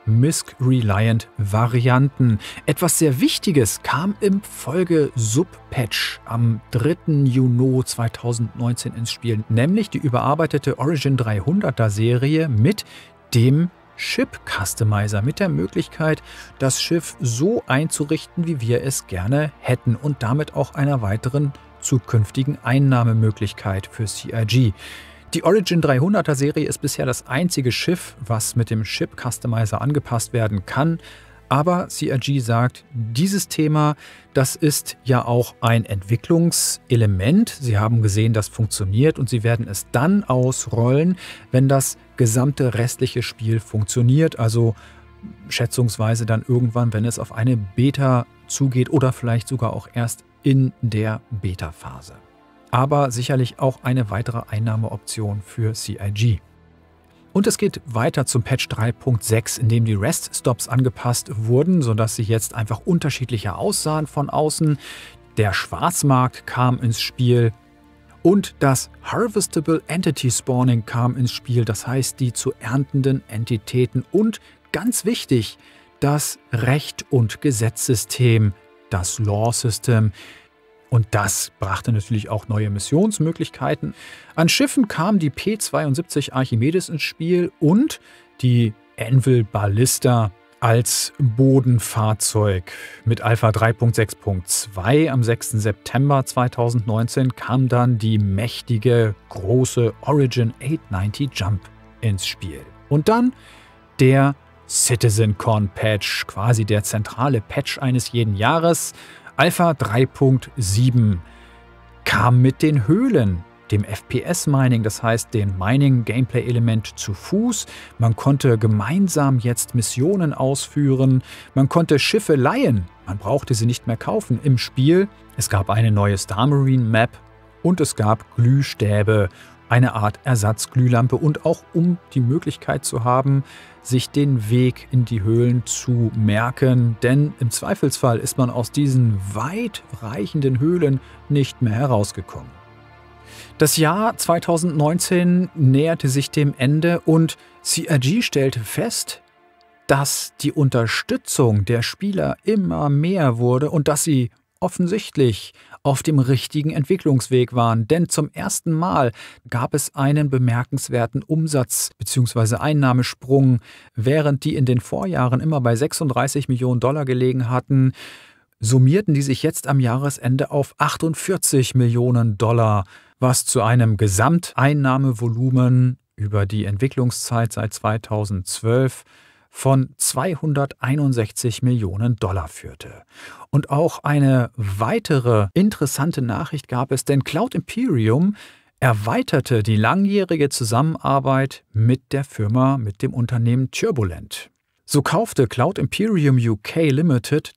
Misc-Reliant-Varianten. Etwas sehr Wichtiges kam im Folge-Sub-Patch am 3. Juni 2019 ins Spiel, nämlich die überarbeitete Origin 300er-Serie mit dem Ship Customizer, mit der Möglichkeit, das Schiff so einzurichten, wie wir es gerne hätten und damit auch einer weiteren zukünftigen Einnahmemöglichkeit für CIG. Die Origin 300er Serie ist bisher das einzige Schiff, was mit dem Ship Customizer angepasst werden kann. Aber CIG sagt, dieses Thema, das ist ja auch ein Entwicklungselement. Sie haben gesehen, das funktioniert und sie werden es dann ausrollen, wenn das gesamte restliche Spiel funktioniert. Also schätzungsweise dann irgendwann, wenn es auf eine Beta zugeht oder vielleicht sogar auch erst in der Beta-Phase. Aber sicherlich auch eine weitere Einnahmeoption für CIG. Und es geht weiter zum Patch 3.6, in dem die Rest-Stops angepasst wurden, sodass sie jetzt einfach unterschiedlicher aussahen von außen. Der Schwarzmarkt kam ins Spiel und das Harvestable Entity Spawning kam ins Spiel, das heißt die zu erntenden Entitäten und ganz wichtig, das Recht- und Gesetzsystem, das Law-System. Und das brachte natürlich auch neue Missionsmöglichkeiten. An Schiffen kam die P-72 Archimedes ins Spiel und die Anvil Ballista als Bodenfahrzeug. Mit Alpha 3.6.2 am 6. September 2019 kam dann die mächtige, große Origin 890 Jump ins Spiel. Und dann der CitizenCon Patch, quasi der zentrale Patch eines jeden Jahres. Alpha 3.7 kam mit den Höhlen, dem FPS-Mining, das heißt den Mining-Gameplay-Element zu Fuß. Man konnte gemeinsam jetzt Missionen ausführen, man konnte Schiffe leihen, man brauchte sie nicht mehr kaufen im Spiel. Es gab eine neue Star Marine Map und es gab Glühstäbe, eine Art Ersatzglühlampe und auch um die Möglichkeit zu haben, sich den Weg in die Höhlen zu merken, denn im Zweifelsfall ist man aus diesen weitreichenden Höhlen nicht mehr herausgekommen. Das Jahr 2019 näherte sich dem Ende und CIG stellte fest, dass die Unterstützung der Spieler immer mehr wurde und dass sie offensichtlich auf dem richtigen Entwicklungsweg waren, denn zum ersten Mal gab es einen bemerkenswerten Umsatz- bzw. Einnahmesprung, während die in den Vorjahren immer bei 36 Millionen Dollar gelegen hatten, summierten die sich jetzt am Jahresende auf 48 Millionen Dollar, was zu einem Gesamteinnahmevolumen über die Entwicklungszeit seit 2012 von 261 Millionen Dollar führte. Und auch eine weitere interessante Nachricht gab es, denn Cloud Imperium erweiterte die langjährige Zusammenarbeit mit der Firma, mit dem Unternehmen Turbulent. So kaufte Cloud Imperium UK Limited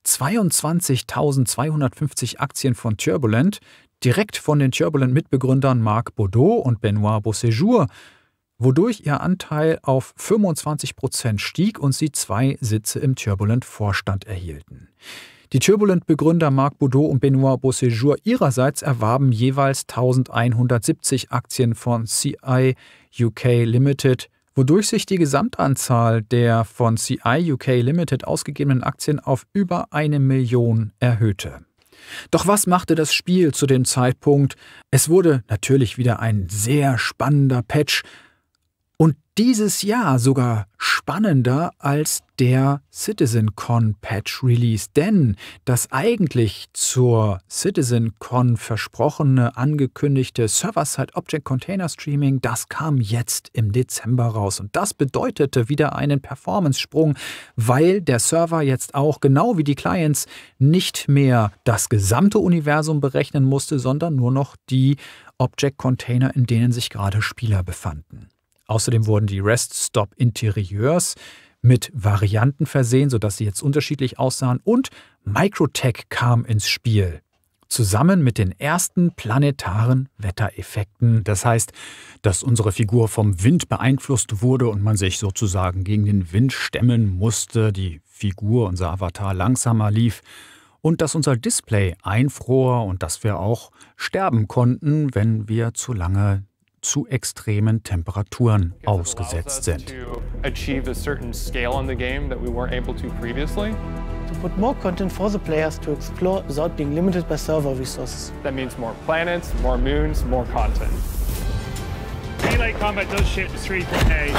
22.250 Aktien von Turbulent, direkt von den Turbulent-Mitbegründern Marc Baudot und Benoit Beauséjour, wodurch ihr Anteil auf 25% stieg und sie 2 Sitze im Turbulent-Vorstand erhielten. Die Turbulent-Begründer Marc Baudot und Benoit Beauséjour ihrerseits erwarben jeweils 1.170 Aktien von CI UK Limited, wodurch sich die Gesamtanzahl der von CI UK Limited ausgegebenen Aktien auf über 1 Million erhöhte. Doch was machte das Spiel zu dem Zeitpunkt? Es wurde natürlich wieder ein sehr spannender Patch. Und dieses Jahr sogar spannender als der CitizenCon Patch Release, denn das eigentlich zur CitizenCon versprochene, angekündigte Server-Side Object Container Streaming, das kam jetzt im Dezember raus. Und das bedeutete wieder einen Performance-Sprung, weil der Server jetzt auch, genau wie die Clients, nicht mehr das gesamte Universum berechnen musste, sondern nur noch die Object Container, in denen sich gerade Spieler befanden. Außerdem wurden die REST-Stop-Interieurs mit Varianten versehen, sodass sie jetzt unterschiedlich aussahen. Und Microtech kam ins Spiel, zusammen mit den ersten planetaren Wettereffekten. Das heißt, dass unsere Figur vom Wind beeinflusst wurde und man sich sozusagen gegen den Wind stemmen musste, die Figur, unser Avatar, langsamer lief und dass unser Display einfror und dass wir auch sterben konnten, wenn wir zu lange zu extremen Temperaturen ausgesetzt sind. To put more content for the players to explore without being limited by server resources. That means more planets, more moons, more content. Melee combat does ship to 3.8.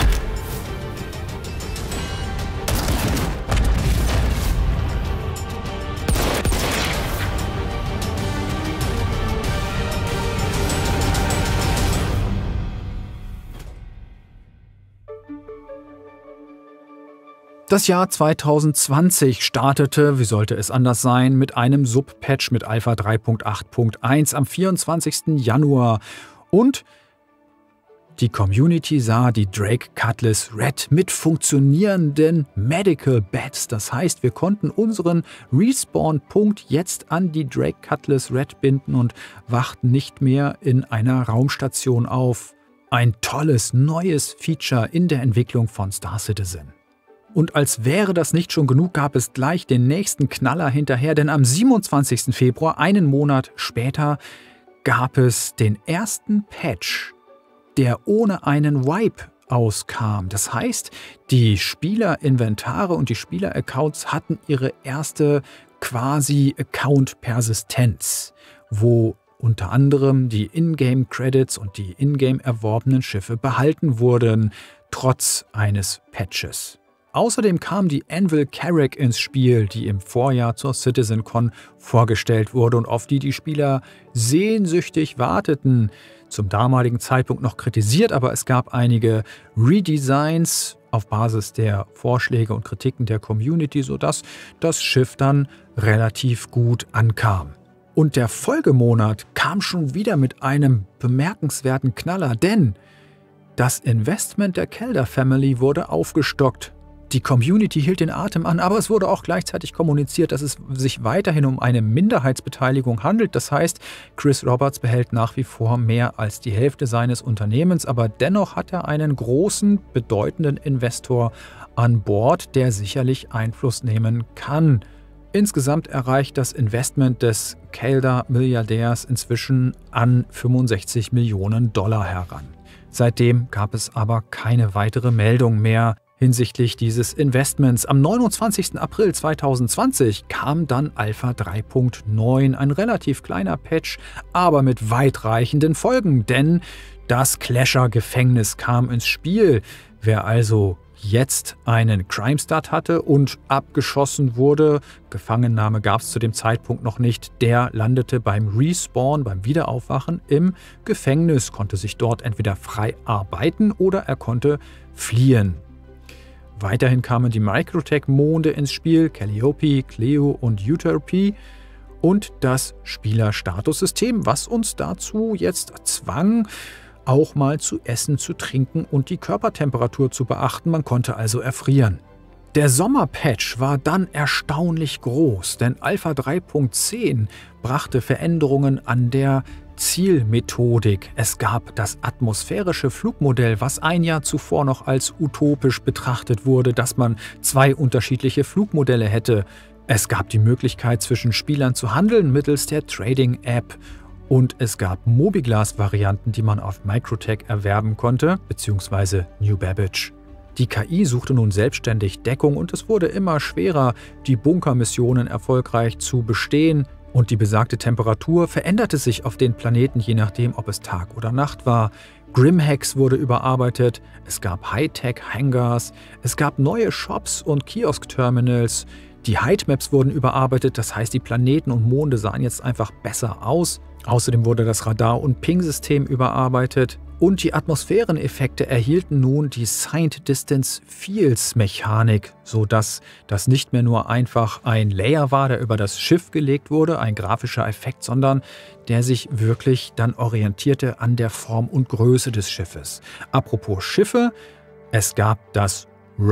Das Jahr 2020 startete, wie sollte es anders sein, mit einem Sub-Patch mit Alpha 3.8.1 am 24. Januar. Und die Community sah die Drake Cutlass Red mit funktionierenden Medical Beds. Das heißt, wir konnten unseren Respawn-Punkt jetzt an die Drake Cutlass Red binden und wachten nicht mehr in einer Raumstation auf. Ein tolles, neues Feature in der Entwicklung von Star Citizen. Und als wäre das nicht schon genug, gab es gleich den nächsten Knaller hinterher, denn am 27. Februar, einen Monat später, gab es den ersten Patch, der ohne einen Wipe auskam. Das heißt, die Spielerinventare und die Spieleraccounts hatten ihre erste quasi Account-Persistenz, wo unter anderem die Ingame-Credits und die Ingame erworbenen Schiffe behalten wurden, trotz eines Patches. Außerdem kam die Anvil Carrack ins Spiel, die im Vorjahr zur CitizenCon vorgestellt wurde und auf die die Spieler sehnsüchtig warteten. Zum damaligen Zeitpunkt noch kritisiert, aber es gab einige Redesigns auf Basis der Vorschläge und Kritiken der Community, sodass das Schiff dann relativ gut ankam. Und der Folgemonat kam schon wieder mit einem bemerkenswerten Knaller, denn das Investment der Kelder Family wurde aufgestockt. Die Community hielt den Atem an, aber es wurde auch gleichzeitig kommuniziert, dass es sich weiterhin um eine Minderheitsbeteiligung handelt. Das heißt, Chris Roberts behält nach wie vor mehr als die Hälfte seines Unternehmens, aber dennoch hat er einen großen, bedeutenden Investor an Bord, der sicherlich Einfluss nehmen kann. Insgesamt erreicht das Investment des Kelder-Milliardärs inzwischen an 65 Millionen Dollar heran. Seitdem gab es aber keine weitere Meldung mehr hinsichtlich dieses Investments. Am 29. April 2020 kam dann Alpha 3.9, ein relativ kleiner Patch, aber mit weitreichenden Folgen, denn das Clasher-Gefängnis kam ins Spiel. Wer also jetzt einen Crime-Stat hatte und abgeschossen wurde, Gefangennahme gab es zu dem Zeitpunkt noch nicht, der landete beim Respawn, beim Wiederaufwachen im Gefängnis, konnte sich dort entweder frei arbeiten oder er konnte fliehen. Weiterhin kamen die Microtech-Monde ins Spiel, Calliope, Cleo und Utopia und das Spielerstatussystem, was uns dazu jetzt zwang, auch mal zu essen, zu trinken und die Körpertemperatur zu beachten. Man konnte also erfrieren. Der Sommerpatch war dann erstaunlich groß, denn Alpha 3.10 brachte Veränderungen an der Zielmethodik. Es gab das atmosphärische Flugmodell, was ein Jahr zuvor noch als utopisch betrachtet wurde, dass man zwei unterschiedliche Flugmodelle hätte. Es gab die Möglichkeit, zwischen Spielern zu handeln mittels der Trading-App. Und es gab Mobiglas-Varianten, die man auf Microtech erwerben konnte, beziehungsweise New Babbage. Die KI suchte nun selbstständig Deckung und es wurde immer schwerer, die Bunkermissionen erfolgreich zu bestehen. Und die besagte Temperatur veränderte sich auf den Planeten, je nachdem, ob es Tag oder Nacht war. Grimhex wurde überarbeitet, es gab Hightech-Hangars, es gab neue Shops und Kiosk-Terminals. Die Heightmaps wurden überarbeitet, das heißt, die Planeten und Monde sahen jetzt einfach besser aus. Außerdem wurde das Radar- und Ping-System überarbeitet. Und die Atmosphäreneffekte erhielten nun die Signed Distance Fields Mechanik, sodass das nicht mehr nur einfach ein Layer war, der über das Schiff gelegt wurde, ein grafischer Effekt, sondern der sich wirklich dann orientierte an der Form und Größe des Schiffes. Apropos Schiffe, es gab das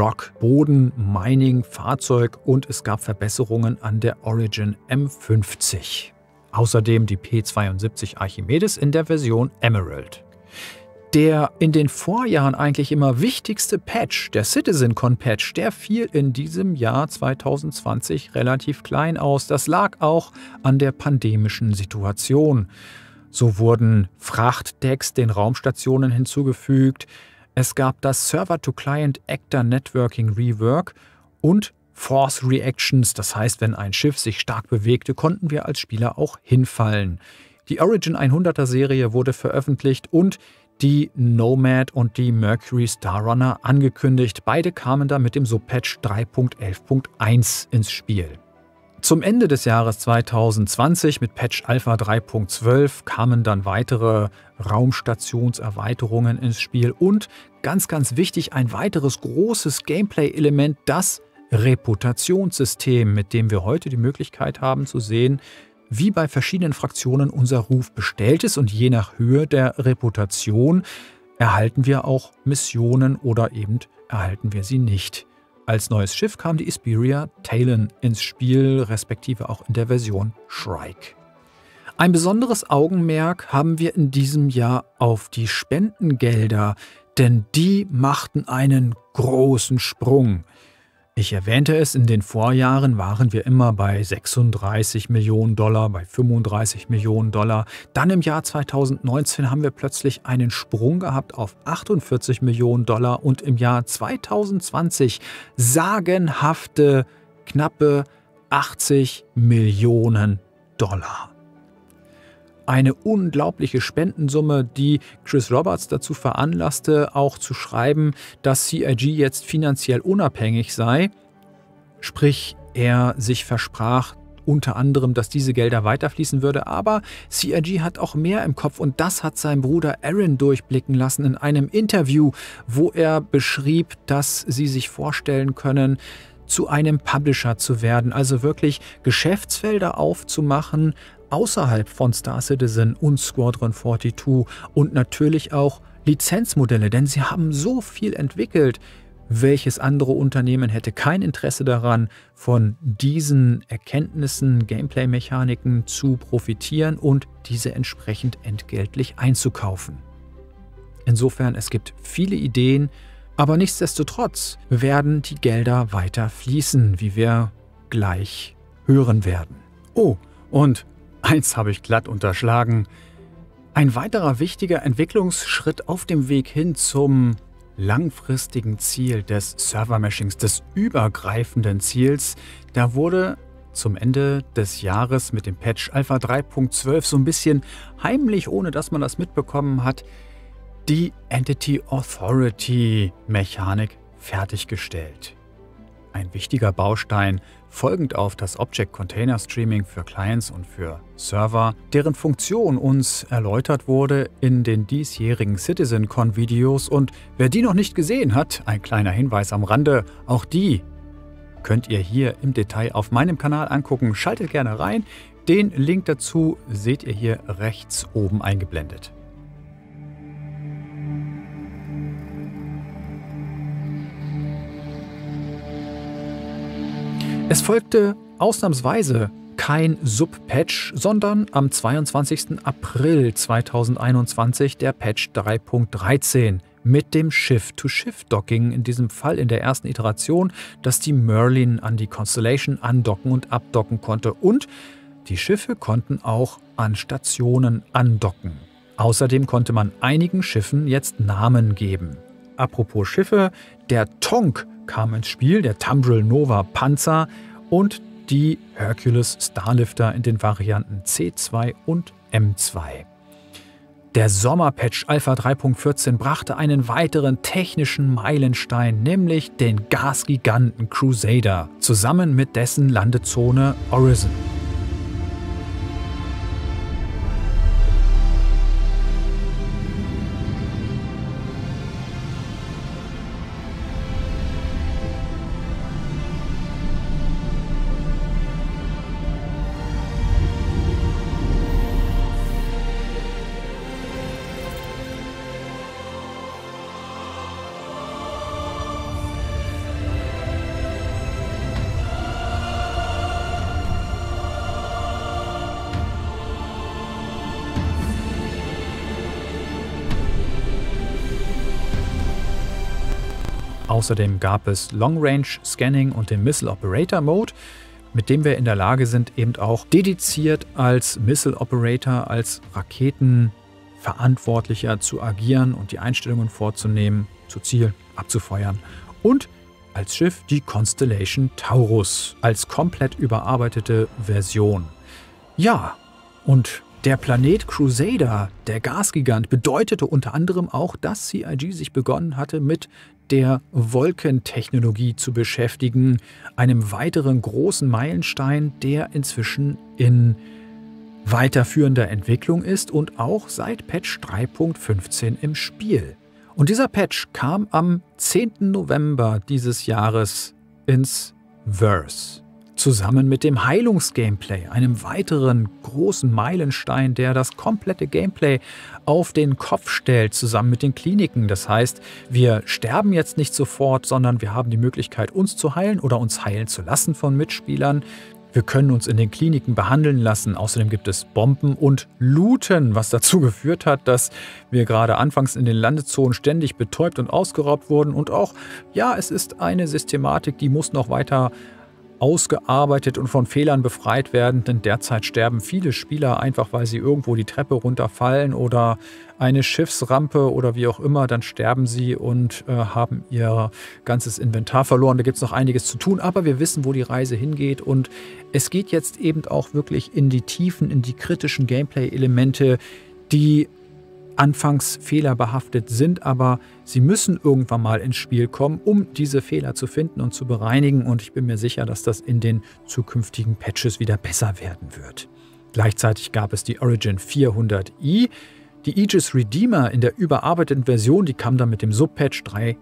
Rock-Boden-Mining-Fahrzeug und es gab Verbesserungen an der Origin M50. Außerdem die P-72 Archimedes in der Version Emerald. Der in den Vorjahren eigentlich immer wichtigste Patch, der CitizenCon-Patch, der fiel in diesem Jahr 2020 relativ klein aus. Das lag auch an der pandemischen Situation. So wurden Frachtdecks den Raumstationen hinzugefügt. Es gab das Server-to-Client Actor Networking Rework und Force Reactions. Das heißt, wenn ein Schiff sich stark bewegte, konnten wir als Spieler auch hinfallen. Die Origin 100er Serie wurde veröffentlicht und die Nomad und die Mercury Starrunner angekündigt. Beide kamen da mit dem Subpatch 3.11.1 ins Spiel. Zum Ende des Jahres 2020 mit Patch Alpha 3.12 kamen dann weitere Raumstationserweiterungen ins Spiel und ganz, ganz wichtig, ein weiteres großes Gameplay-Element, das Reputationssystem, mit dem wir heute die Möglichkeit haben zu sehen, wie bei verschiedenen Fraktionen unser Ruf bestellt ist und je nach Höhe der Reputation erhalten wir auch Missionen oder eben erhalten wir sie nicht. Als neues Schiff kam die Isperia Talon ins Spiel, respektive auch in der Version Shrike. Ein besonderes Augenmerk haben wir in diesem Jahr auf die Spendengelder, denn die machten einen großen Sprung. Ich erwähnte es, in den Vorjahren waren wir immer bei 36 Millionen $, bei 35 Millionen $. Dann im Jahr 2019 haben wir plötzlich einen Sprung gehabt auf 48 Millionen $ und im Jahr 2020 sagenhafte, knappe 80 Millionen $. Eine unglaubliche Spendensumme, die Chris Roberts dazu veranlasste, auch zu schreiben, dass CIG jetzt finanziell unabhängig sei. Sprich, er sich versprach unter anderem, dass diese Gelder weiterfließen würde, aber CIG hat auch mehr im Kopf und das hat sein Bruder Aaron durchblicken lassen in einem Interview, wo er beschrieb, dass sie sich vorstellen können, zu einem Publisher zu werden, also wirklich Geschäftsfelder aufzumachen, außerhalb von Star Citizen und Squadron 42 und natürlich auch Lizenzmodelle, denn sie haben so viel entwickelt. Welches andere Unternehmen hätte kein Interesse daran, von diesen Erkenntnissen, Gameplay-Mechaniken zu profitieren und diese entsprechend entgeltlich einzukaufen? Insofern, es gibt viele Ideen, aber nichtsdestotrotz werden die Gelder weiter fließen, wie wir gleich hören werden. Oh, und eins habe ich glatt unterschlagen. Ein weiterer wichtiger Entwicklungsschritt auf dem Weg hin zum langfristigen Ziel des Server-Meshings, des übergreifenden Ziels, da wurde zum Ende des Jahres mit dem Patch Alpha 3.12 so ein bisschen heimlich, ohne dass man das mitbekommen hat, die Entity Authority Mechanik fertiggestellt. Ein wichtiger Baustein, folgend auf das Object Container Streaming für Clients und für Server, deren Funktion uns erläutert wurde in den diesjährigen CitizenCon-Videos. Und wer die noch nicht gesehen hat, ein kleiner Hinweis am Rande, auch die könnt ihr hier im Detail auf meinem Kanal angucken. Schaltet gerne rein. Den Link dazu seht ihr hier rechts oben eingeblendet. Es folgte ausnahmsweise kein Sub-Patch, sondern am 22. April 2021 der Patch 3.13 mit dem Ship-to-Ship-Docking, in diesem Fall in der ersten Iteration, dass die Merlin an die Constellation andocken und abdocken konnte und die Schiffe konnten auch an Stationen andocken. Außerdem konnte man einigen Schiffen jetzt Namen geben. Apropos Schiffe, der Tonk kam ins Spiel, der Tumbril Nova Panzer, und die Hercules Starlifter in den Varianten C2 und M2. Der Sommerpatch Alpha 3.14 brachte einen weiteren technischen Meilenstein, nämlich den Gasgiganten Crusader, zusammen mit dessen Landezone Horizon. Außerdem gab es Long-Range-Scanning und den Missile Operator Mode, mit dem wir in der Lage sind, eben auch dediziert als Missile Operator, als Raketenverantwortlicher zu agieren und die Einstellungen vorzunehmen, zu Ziel abzufeuern. Und als Schiff die Constellation Taurus als komplett überarbeitete Version. Ja, und der Planet Crusader, der Gasgigant, bedeutete unter anderem auch, dass CIG sich begonnen hatte, mit der Wolkentechnologie zu beschäftigen, einem weiteren großen Meilenstein, der inzwischen in weiterführender Entwicklung ist und auch seit Patch 3.15 im Spiel. Und dieser Patch kam am 10. November dieses Jahres ins Verse. Zusammen mit dem Heilungsgameplay, einem weiteren großen Meilenstein, der das komplette Gameplay auf den Kopf stellt, zusammen mit den Kliniken. Das heißt, wir sterben jetzt nicht sofort, sondern wir haben die Möglichkeit, uns zu heilen oder uns heilen zu lassen von Mitspielern. Wir können uns in den Kliniken behandeln lassen. Außerdem gibt es Bomben und Looten, was dazu geführt hat, dass wir gerade anfangs in den Landezonen ständig betäubt und ausgeraubt wurden. Und auch, ja, es ist eine Systematik, die muss noch weiter ausgearbeitet und von Fehlern befreit werden, denn derzeit sterben viele Spieler einfach, weil sie irgendwo die Treppe runterfallen oder eine Schiffsrampe oder wie auch immer, dann sterben sie und haben ihr ganzes Inventar verloren. Da gibt es noch einiges zu tun, aber wir wissen, wo die Reise hingeht und es geht jetzt eben auch wirklich in die Tiefen, in die kritischen Gameplay-Elemente, die anfangs fehlerbehaftet sind, aber sie müssen irgendwann mal ins Spiel kommen, um diese Fehler zu finden und zu bereinigen und ich bin mir sicher, dass das in den zukünftigen Patches wieder besser werden wird. Gleichzeitig gab es die Origin 400i, die Aegis Redeemer in der überarbeiteten Version, die kam dann mit dem Subpatch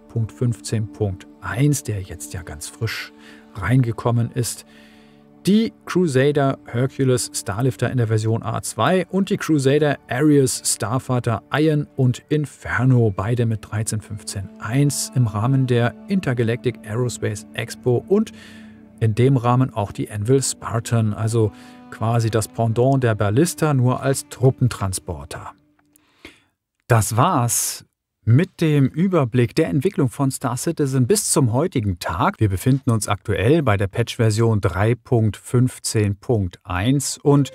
3.15.1, der jetzt ja ganz frisch reingekommen ist. Die Crusader Hercules Starlifter in der Version A2 und die Crusader Ares Starfighter Iron und Inferno, beide mit 13.15.1 im Rahmen der Intergalactic Aerospace Expo und in dem Rahmen auch die Anvil Spartan, also quasi das Pendant der Ballista, nur als Truppentransporter. Das war's mit dem Überblick der Entwicklung von Star Citizen bis zum heutigen Tag. Wir befinden uns aktuell bei der Patch-Version 3.15.1 und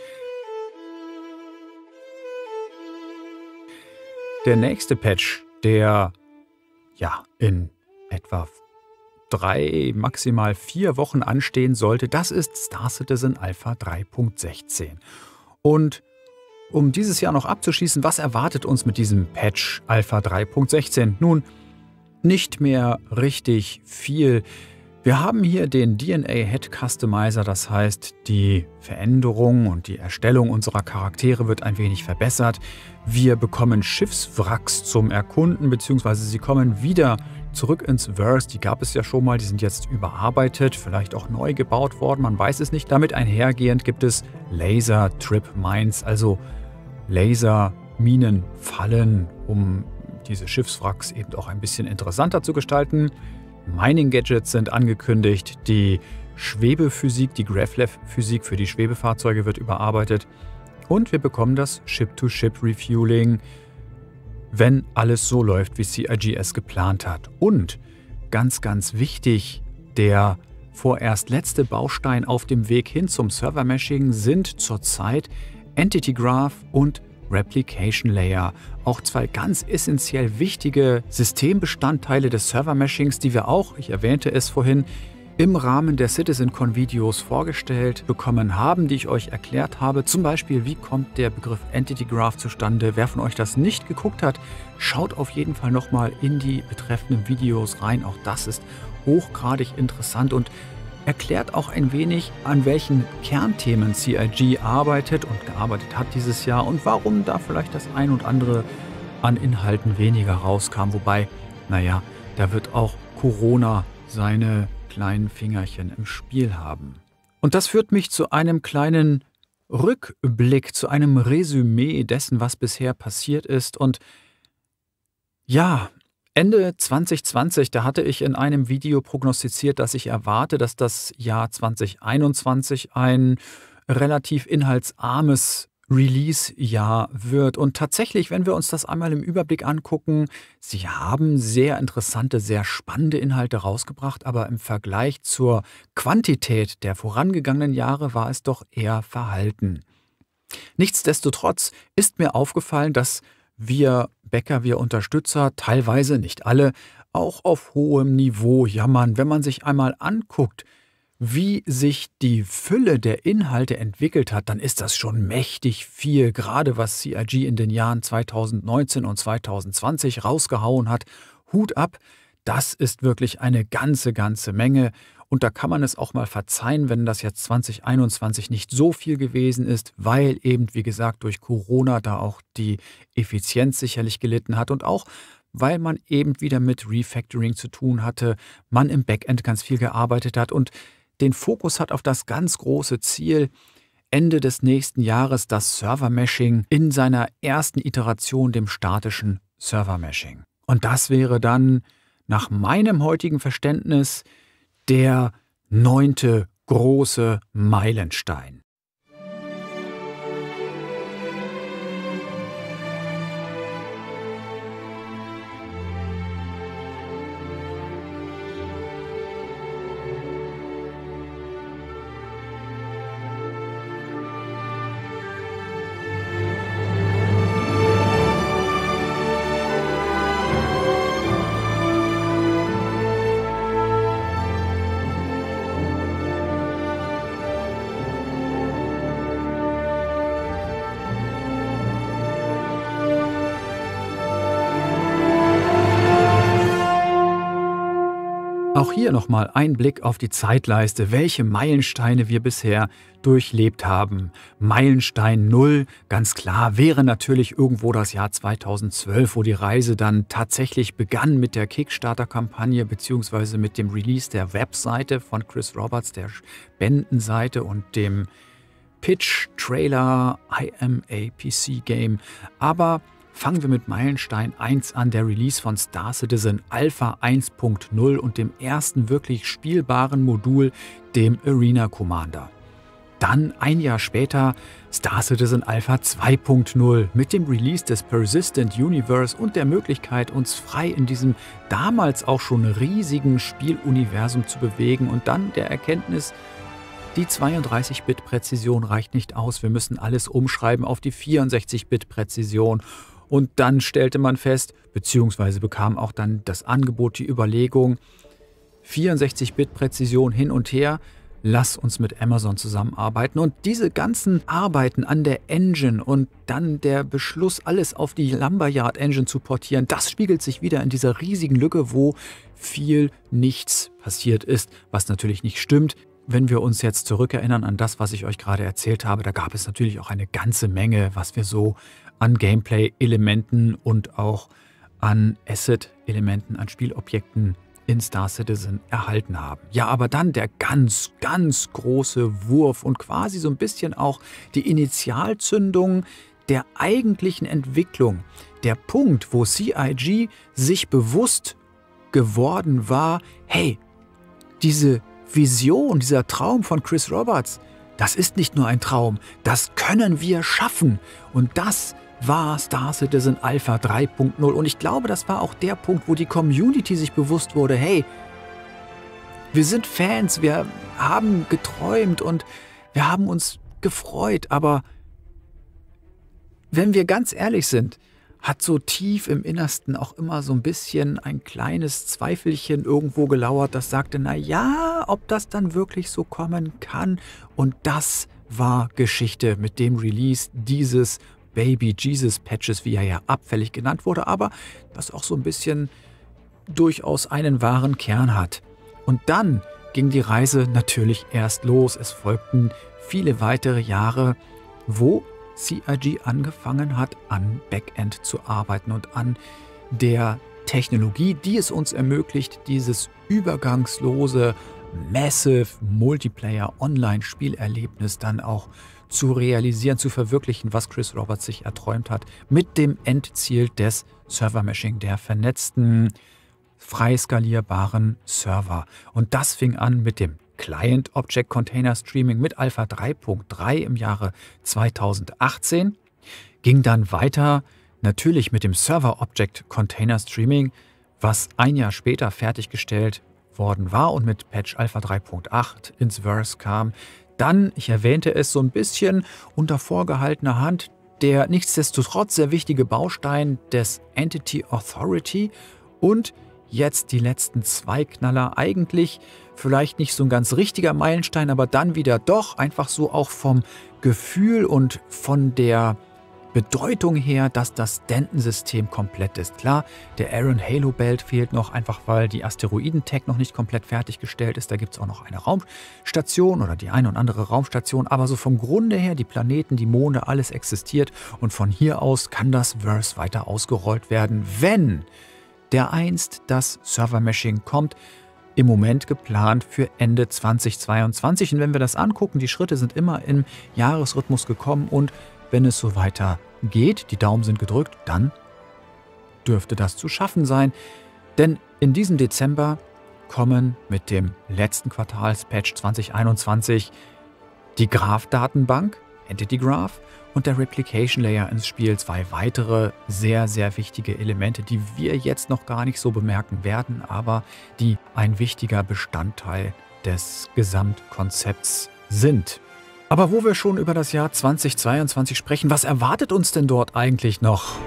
der nächste Patch, der ja in etwa 3, maximal 4 Wochen anstehen sollte, das ist Star Citizen Alpha 3.16. Und um dieses Jahr noch abzuschließen, was erwartet uns mit diesem Patch Alpha 3.16? Nun, nicht mehr richtig viel. Wir haben hier den DNA Head Customizer, das heißt, die Veränderung und die Erstellung unserer Charaktere wird ein wenig verbessert. Wir bekommen Schiffswracks zum Erkunden, beziehungsweise sie kommen wieder zurück ins Verse. Die gab es ja schon mal, die sind jetzt überarbeitet, vielleicht auch neu gebaut worden, man weiß es nicht. Damit einhergehend gibt es Laser Trip Mines, also Laserminenfallen, um diese Schiffswracks eben auch ein bisschen interessanter zu gestalten. Mining-Gadgets sind angekündigt, die Schwebephysik, die Gravlev-Physik für die Schwebefahrzeuge wird überarbeitet und wir bekommen das Ship-to-Ship-Refueling, wenn alles so läuft, wie CIG es geplant hat. Und ganz, ganz wichtig, der vorerst letzte Baustein auf dem Weg hin zum Server-Meshing sind zurzeit Entity Graph und Replication Layer. Auch zwei ganz essentiell wichtige Systembestandteile des Server-Meshings, die wir auch, ich erwähnte es vorhin, im Rahmen der CitizenCon-Videos vorgestellt bekommen haben, die ich euch erklärt habe. Zum Beispiel, wie kommt der Begriff Entity Graph zustande? Wer von euch das nicht geguckt hat, schaut auf jeden Fall nochmal in die betreffenden Videos rein. Auch das ist hochgradig interessant und erklärt auch ein wenig, an welchen Kernthemen CIG arbeitet und gearbeitet hat dieses Jahr und warum da vielleicht das ein und andere an Inhalten weniger rauskam. Wobei, naja, da wird auch Corona seine kleinen Fingerchen im Spiel haben. Und das führt mich zu einem kleinen Rückblick, zu einem Resümee dessen, was bisher passiert ist. Und ja, Ende 2020, da hatte ich in einem Video prognostiziert, dass ich erwarte, dass das Jahr 2021 ein relativ inhaltsarmes Release-Jahr wird. Und tatsächlich, wenn wir uns das einmal im Überblick angucken, sie haben sehr interessante, sehr spannende Inhalte rausgebracht, aber im Vergleich zur Quantität der vorangegangenen Jahre war es doch eher verhalten. Nichtsdestotrotz ist mir aufgefallen, dass wir Bäcker, wir Unterstützer, teilweise nicht alle, auch auf hohem Niveau jammern, wenn man sich einmal anguckt, wie sich die Fülle der Inhalte entwickelt hat, dann ist das schon mächtig viel, gerade was CIG in den Jahren 2019 und 2020 rausgehauen hat. Hut ab, das ist wirklich eine ganze Menge. Und da kann man es auch mal verzeihen, wenn das jetzt 2021 nicht so viel gewesen ist, weil eben, wie gesagt, durch Corona da auch die Effizienz sicherlich gelitten hat und auch weil man eben wieder mit Refactoring zu tun hatte, man im Backend ganz viel gearbeitet hat und den Fokus hat auf das ganz große Ziel, Ende des nächsten Jahres das Server-Meshing in seiner ersten Iteration, dem statischen Server-Meshing. Und das wäre dann nach meinem heutigen Verständnis der 9. große Meilenstein. Auch hier nochmal ein Blick auf die Zeitleiste, welche Meilensteine wir bisher durchlebt haben. Meilenstein 0, ganz klar, wäre natürlich irgendwo das Jahr 2012, wo die Reise dann tatsächlich begann mit der Kickstarter-Kampagne bzw. mit dem Release der Webseite von Chris Roberts, der Spendenseite und dem Pitch-Trailer I Am a PC Game. Aber fangen wir mit Meilenstein 1 an, der Release von Star Citizen Alpha 1.0 und dem ersten wirklich spielbaren Modul, dem Arena Commander. Dann ein Jahr später Star Citizen Alpha 2.0 mit dem Release des Persistent Universe und der Möglichkeit, uns frei in diesem damals auch schon riesigen Spieluniversum zu bewegen und dann der Erkenntnis, die 32-Bit-Präzision reicht nicht aus, wir müssen alles umschreiben auf die 64-Bit-Präzision. Und dann stellte man fest, beziehungsweise bekam auch dann das Angebot, die Überlegung, 64-Bit-Präzision hin und her, lass uns mit Amazon zusammenarbeiten. Und diese ganzen Arbeiten an der Engine und dann der Beschluss, alles auf die Lumberyard Engine zu portieren, das spiegelt sich wieder in dieser riesigen Lücke, wo viel nichts passiert ist, was natürlich nicht stimmt. Wenn wir uns jetzt zurückerinnern an das, was ich euch gerade erzählt habe, da gab es natürlich auch eine ganze Menge, was wir so an Gameplay-Elementen und auch an Asset-Elementen, an Spielobjekten in Star Citizen erhalten haben. Ja, aber dann der ganz große Wurf und quasi so ein bisschen auch die Initialzündung der eigentlichen Entwicklung. Der Punkt, wo CIG sich bewusst geworden war, hey, diese Vision, dieser Traum von Chris Roberts, das ist nicht nur ein Traum, das können wir schaffen. Und das war Star Citizen Alpha 3.0. Und ich glaube, das war auch der Punkt, wo die Community sich bewusst wurde, hey, wir sind Fans, wir haben geträumt und wir haben uns gefreut. Aber wenn wir ganz ehrlich sind, hat so tief im Innersten auch immer so ein bisschen ein kleines Zweifelchen irgendwo gelauert, das sagte, na ja, ob das dann wirklich so kommen kann. Und das war Geschichte mit dem Release dieses Baby Jesus Patches, wie er ja abfällig genannt wurde, aber das auch so ein bisschen durchaus einen wahren Kern hat. Und dann ging die Reise natürlich erst los. Es folgten viele weitere Jahre, wo CIG angefangen hat, an Backend zu arbeiten und an der Technologie, die es uns ermöglicht, dieses übergangslose, massive Multiplayer-Online-Spielerlebnis dann auch zu realisieren, zu verwirklichen, was Chris Roberts sich erträumt hat, mit dem Endziel des Server-Meshing, der vernetzten, frei skalierbaren Server. Und das fing an mit dem Client Object Container Streaming mit Alpha 3.3 im Jahre 2018, ging dann weiter natürlich mit dem Server Object Container Streaming, was ein Jahr später fertiggestellt worden war und mit Patch Alpha 3.8 ins Verse kam. Dann, ich erwähnte es so ein bisschen unter vorgehaltener Hand, der nichtsdestotrotz sehr wichtige Baustein des Entity Authority und jetzt die letzten zwei Knaller, eigentlich vielleicht nicht so ein ganz richtiger Meilenstein, aber dann wieder doch, einfach so auch vom Gefühl und von der Bedeutung her, dass das Denton-System komplett ist. Klar, der Aaron Halo Belt fehlt noch, einfach weil die Asteroiden-Tech noch nicht komplett fertiggestellt ist. Da gibt es auch noch eine Raumstation oder die eine und andere Raumstation, aber so vom Grunde her, die Planeten, die Monde, alles existiert und von hier aus kann das Verse weiter ausgerollt werden, wenn dereinst das Server-Meshing kommt, im Moment geplant für Ende 2022. Und wenn wir das angucken, die Schritte sind immer im Jahresrhythmus gekommen und wenn es so weiter geht, die Daumen sind gedrückt, dann dürfte das zu schaffen sein. Denn in diesem Dezember kommen mit dem letzten Quartalspatch 2021 die Graph-Datenbank, Entity Graph, und der Replication Layer ins Spiel. Zwei weitere sehr, sehr wichtige Elemente, die wir jetzt noch gar nicht so bemerken werden, aber die ein wichtiger Bestandteil des Gesamtkonzepts sind. Aber wo wir schon über das Jahr 2022 sprechen, was erwartet uns denn dort eigentlich noch?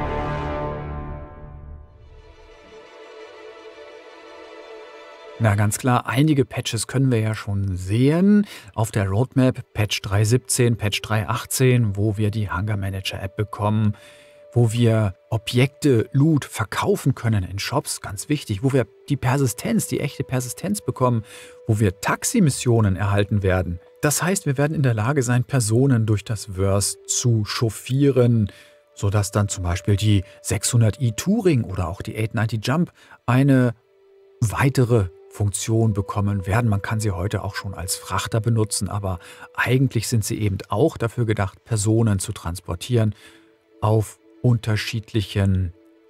Na ganz klar, einige Patches können wir ja schon sehen. Auf der Roadmap Patch 3.17, Patch 3.18, wo wir die Hunger Manager App bekommen, wo wir Objekte, Loot verkaufen können in Shops, ganz wichtig, wo wir die Persistenz, die echte Persistenz bekommen, wo wir Taxi-Missionen erhalten werden. Das heißt, wir werden in der Lage sein, Personen durch das Verse zu chauffieren, sodass dann zum Beispiel die 600i Touring oder auch die 890 Jump eine weitere Funktion bekommen werden. Man kann sie heute auch schon als Frachter benutzen, aber eigentlich sind sie eben auch dafür gedacht, Personen zu transportieren auf unterschiedlichen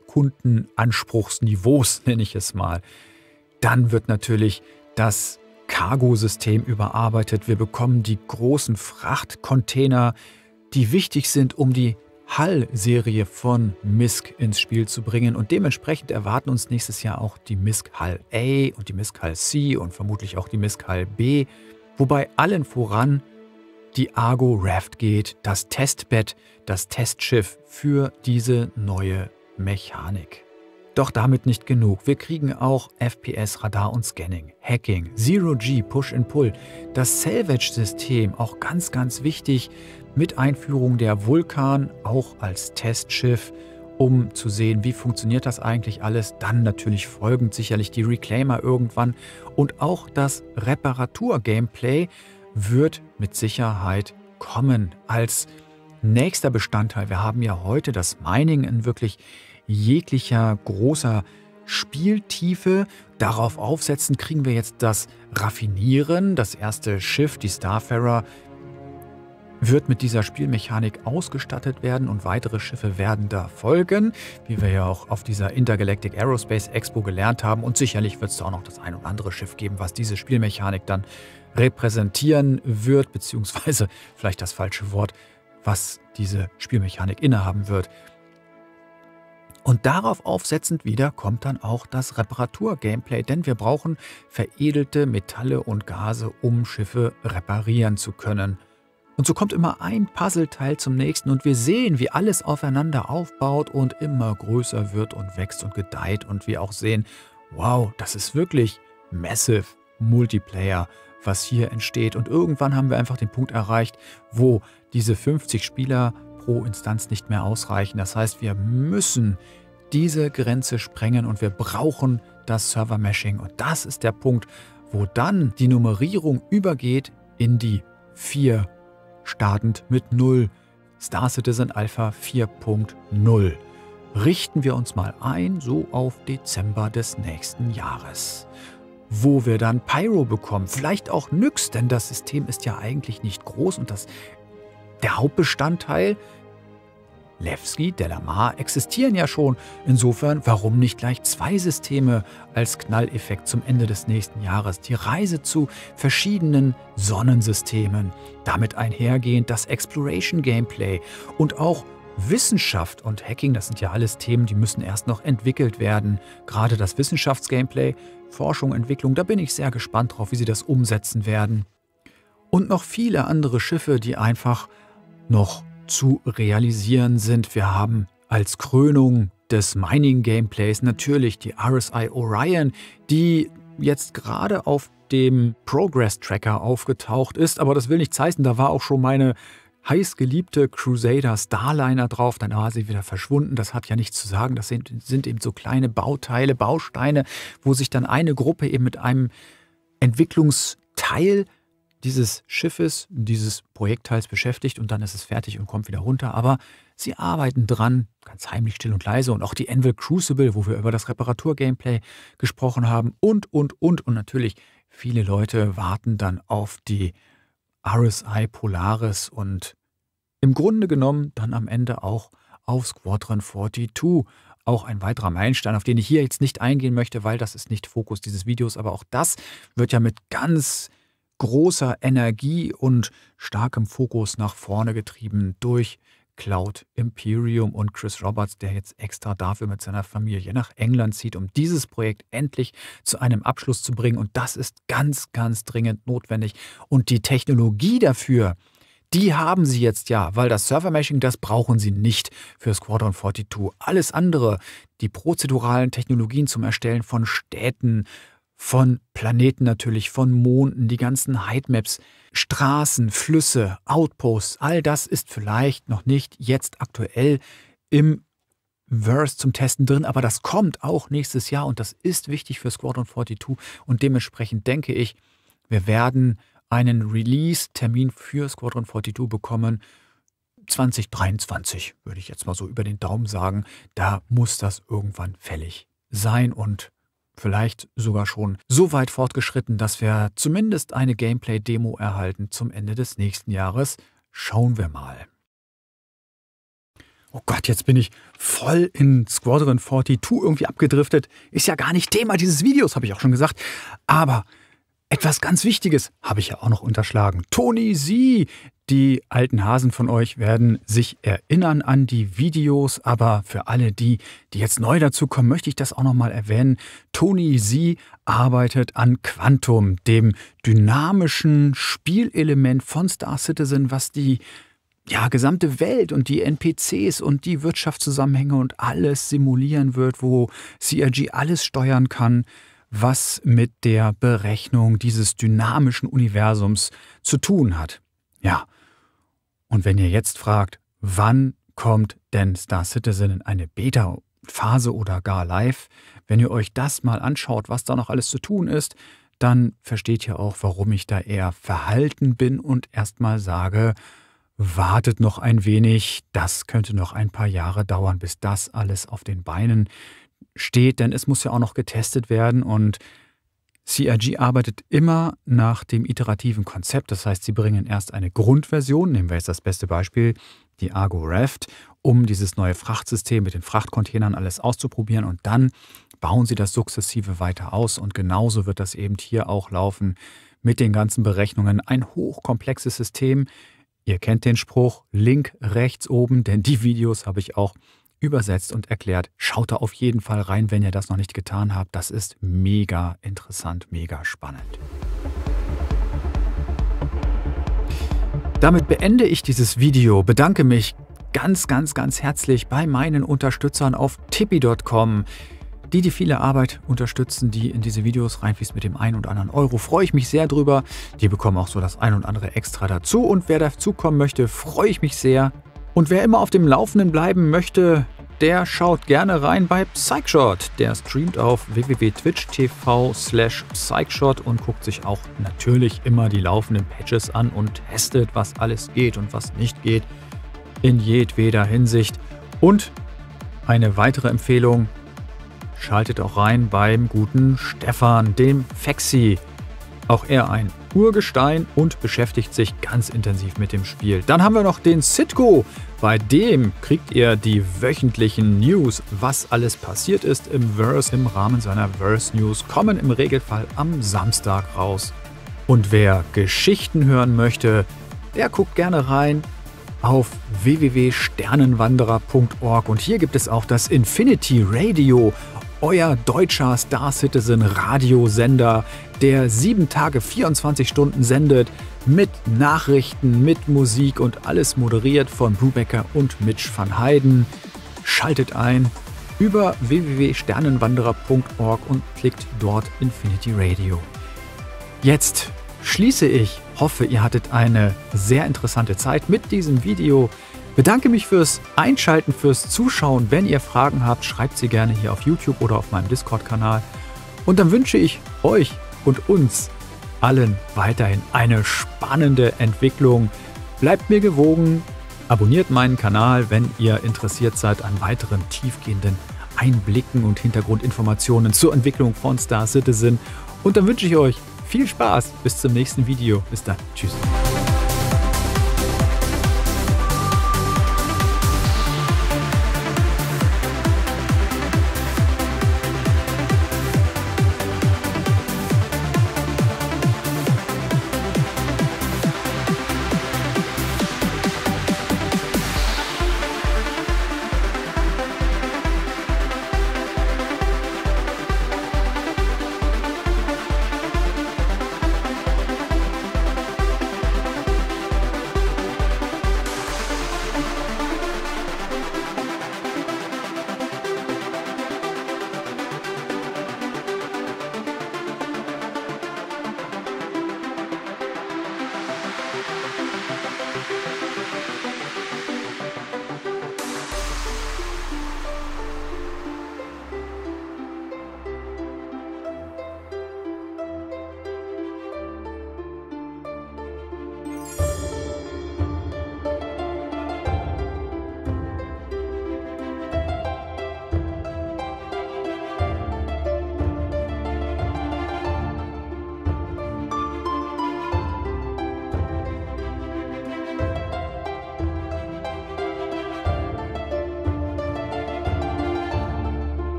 Kundenanspruchsniveaus, nenne ich es mal. Dann wird natürlich das Cargo-System überarbeitet. Wir bekommen die großen Frachtcontainer, die wichtig sind, um die Hull-Serie von MISC ins Spiel zu bringen. Und dementsprechend erwarten uns nächstes Jahr auch die MISC Hull A und die MISC Hull C und vermutlich auch die MISC Hull B. Wobei allen voran die Argo Raft geht, das Testbed, das Testschiff für diese neue Mechanik. Doch damit nicht genug. Wir kriegen auch FPS, Radar und Scanning, Hacking, Zero-G, Push and Pull, das Salvage-System, auch ganz, ganz wichtig, mit Einführung der Vulkan, auch als Testschiff, um zu sehen, wie funktioniert das eigentlich alles. Dann natürlich folgend sicherlich die Reclaimer irgendwann. Und auch das Reparatur-Gameplay wird mit Sicherheit kommen als nächster Bestandteil. Wir haben ja heute das Mining in wirklich jeglicher großer Spieltiefe. Darauf aufsetzen kriegen wir jetzt das Raffinieren. Das erste Schiff, die Starfarer, wird mit dieser Spielmechanik ausgestattet werden und weitere Schiffe werden da folgen, wie wir ja auch auf dieser Intergalactic Aerospace Expo gelernt haben. Und sicherlich wird es da auch noch das ein oder andere Schiff geben, was diese Spielmechanik dann repräsentieren wird, beziehungsweise vielleicht das falsche Wort, was diese Spielmechanik innehaben wird. Und darauf aufsetzend wieder kommt dann auch das Reparatur-Gameplay, denn wir brauchen veredelte Metalle und Gase, um Schiffe reparieren zu können. Und so kommt immer ein Puzzleteil zum nächsten und wir sehen, wie alles aufeinander aufbaut und immer größer wird und wächst und gedeiht und wir auch sehen, wow, das ist wirklich massive Multiplayer, was hier entsteht. Und irgendwann haben wir einfach den Punkt erreicht, wo diese 50 Spieler pro Instanz nicht mehr ausreichen. Das heißt, wir müssen diese Grenze sprengen und wir brauchen das Server-Meshing. Und das ist der Punkt, wo dann die Nummerierung übergeht in die 4, startend mit 0. Star Citizen Alpha 4.0. Richten wir uns mal ein, so auf Dezember des nächsten Jahres. Wo wir dann Pyro bekommen, vielleicht auch Nyx, denn das System ist ja eigentlich nicht groß und der Hauptbestandteil, Levski, Delamar, existieren ja schon. Insofern, warum nicht gleich 2 Systeme als Knalleffekt zum Ende des nächsten Jahres? Die Reise zu verschiedenen Sonnensystemen, damit einhergehend das Exploration-Gameplay und auch Wissenschaft und Hacking, das sind ja alles Themen, die müssen erst noch entwickelt werden. Gerade das Wissenschaftsgameplay, Forschung, Entwicklung, da bin ich sehr gespannt drauf, wie sie das umsetzen werden. Und noch viele andere Schiffe, die einfach noch zu realisieren sind. Wir haben als Krönung des Mining-Gameplays natürlich die RSI Orion, die jetzt gerade auf dem Progress-Tracker aufgetaucht ist. Aber das will nichts heißen, da war auch schon meine heißgeliebte Crusader Starliner drauf. Dann war sie wieder verschwunden. Das hat ja nichts zu sagen. Das sind eben so kleine Bauteile, Bausteine, wo sich dann eine Gruppe eben mit einem Entwicklungsteil dieses Schiffes, dieses Projektteils beschäftigt und dann ist es fertig und kommt wieder runter. Aber sie arbeiten dran, ganz heimlich, still und leise. Und auch die Anvil Crucible, wo wir über das Reparatur-Gameplay gesprochen haben und. Und natürlich viele Leute warten dann auf die RSI Polaris und im Grunde genommen dann am Ende auch auf Squadron 42. Auch ein weiterer Meilenstein, auf den ich hier jetzt nicht eingehen möchte, weil das ist nicht Fokus dieses Videos. Aber auch das wird ja mit ganz großer Energie und starkem Fokus nach vorne getrieben durch Cloud Imperium und Chris Roberts, der jetzt extra dafür mit seiner Familie nach England zieht, um dieses Projekt endlich zu einem Abschluss zu bringen. Und das ist ganz, ganz dringend notwendig. Und die Technologie dafür, die haben sie jetzt ja, weil das Server-Meshing, das brauchen sie nicht für Squadron 42. Alles andere, die prozeduralen Technologien zum Erstellen von Städten, von Planeten natürlich, von Monden, die ganzen Heightmaps, Straßen, Flüsse, Outposts, all das ist vielleicht noch nicht jetzt aktuell im Verse zum Testen drin, aber das kommt auch nächstes Jahr und das ist wichtig für Squadron 42 und dementsprechend denke ich, wir werden einen Release-Termin für Squadron 42 bekommen. 2023, würde ich jetzt mal so über den Daumen sagen, da muss das irgendwann fällig sein und vielleicht sogar schon so weit fortgeschritten, dass wir zumindest eine Gameplay-Demo erhalten zum Ende des nächsten Jahres. Schauen wir mal. Oh Gott, jetzt bin ich voll in Squadron 42 irgendwie abgedriftet. Ist ja gar nicht Thema dieses Videos, habe ich auch schon gesagt. Aber etwas ganz Wichtiges habe ich ja auch noch unterschlagen. Tony Z. Die alten Hasen von euch werden sich erinnern an die Videos, aber für alle die jetzt neu dazu kommen, möchte ich das auch nochmal erwähnen. Tony Z arbeitet an Quantum, dem dynamischen Spielelement von Star Citizen, was die gesamte Welt und die NPCs und die Wirtschaftszusammenhänge und alles simulieren wird, wo CRG alles steuern kann, was mit der Berechnung dieses dynamischen Universums zu tun hat. Ja, und wenn ihr jetzt fragt, wann kommt denn Star Citizen in eine Beta-Phase oder gar live, wenn ihr euch das mal anschaut, was da noch alles zu tun ist, dann versteht ihr auch, warum ich da eher verhalten bin und erstmal sage, wartet noch ein wenig, das könnte noch ein paar Jahre dauern, bis das alles auf den Beinen steht, denn es muss ja auch noch getestet werden und CRG arbeitet immer nach dem iterativen Konzept, das heißt, sie bringen erst eine Grundversion, nehmen wir jetzt das beste Beispiel, die Argo Raft, um dieses neue Frachtsystem mit den Frachtcontainern alles auszuprobieren und dann bauen sie das sukzessive weiter aus und genauso wird das eben hier auch laufen mit den ganzen Berechnungen. Ein hochkomplexes System, ihr kennt den Spruch, Link rechts oben, denn die Videos habe ich auch übersetzt und erklärt. Schaut da auf jeden Fall rein, wenn ihr das noch nicht getan habt. Das ist mega interessant, mega spannend. Damit beende ich dieses Video, bedanke mich ganz herzlich bei meinen Unterstützern auf tipi.com, die viele Arbeit unterstützen, die in diese Videos reinfließt mit dem einen oder anderen Euro. Freue ich mich sehr drüber. Die bekommen auch so das ein und andere extra dazu. Und wer dazukommen möchte, freue ich mich sehr. Und wer immer auf dem Laufenden bleiben möchte, der schaut gerne rein bei Psychshot. Der streamt auf www.twitch.tv/Psychshot und guckt sich auch natürlich immer die laufenden Patches an und testet, was alles geht und was nicht geht. In jedweder Hinsicht. Und eine weitere Empfehlung, schaltet auch rein beim guten Stefan, dem Fexi. Auch er ein Urgestein und beschäftigt sich ganz intensiv mit dem Spiel. Dann haben wir noch den Sitko. Bei dem kriegt ihr die wöchentlichen News, was alles passiert ist im Verse im Rahmen seiner Verse News, kommen im Regelfall am Samstag raus. Und wer Geschichten hören möchte, der guckt gerne rein auf www.sternenwanderer.org und hier gibt es auch das Infinity Radio, euer deutscher Star Citizen Radiosender, der 7 Tage, 24 Stunden sendet, mit Nachrichten, mit Musik und alles moderiert von Brubaker und Mitch van Heiden. Schaltet ein über www.sternenwanderer.org und klickt dort Infinity Radio. Jetzt schließe ich. Hoffe, ihr hattet eine sehr interessante Zeit mit diesem Video. Bedanke mich fürs Einschalten, fürs Zuschauen. Wenn ihr Fragen habt, schreibt sie gerne hier auf YouTube oder auf meinem Discord-Kanal. Und dann wünsche ich euch und uns allen weiterhin eine spannende Entwicklung. Bleibt mir gewogen, abonniert meinen Kanal, wenn ihr interessiert seid an weiteren tiefgehenden Einblicken und Hintergrundinformationen zur Entwicklung von Star Citizen. Und dann wünsche ich euch viel Spaß. Bis zum nächsten Video. Bis dann. Tschüss.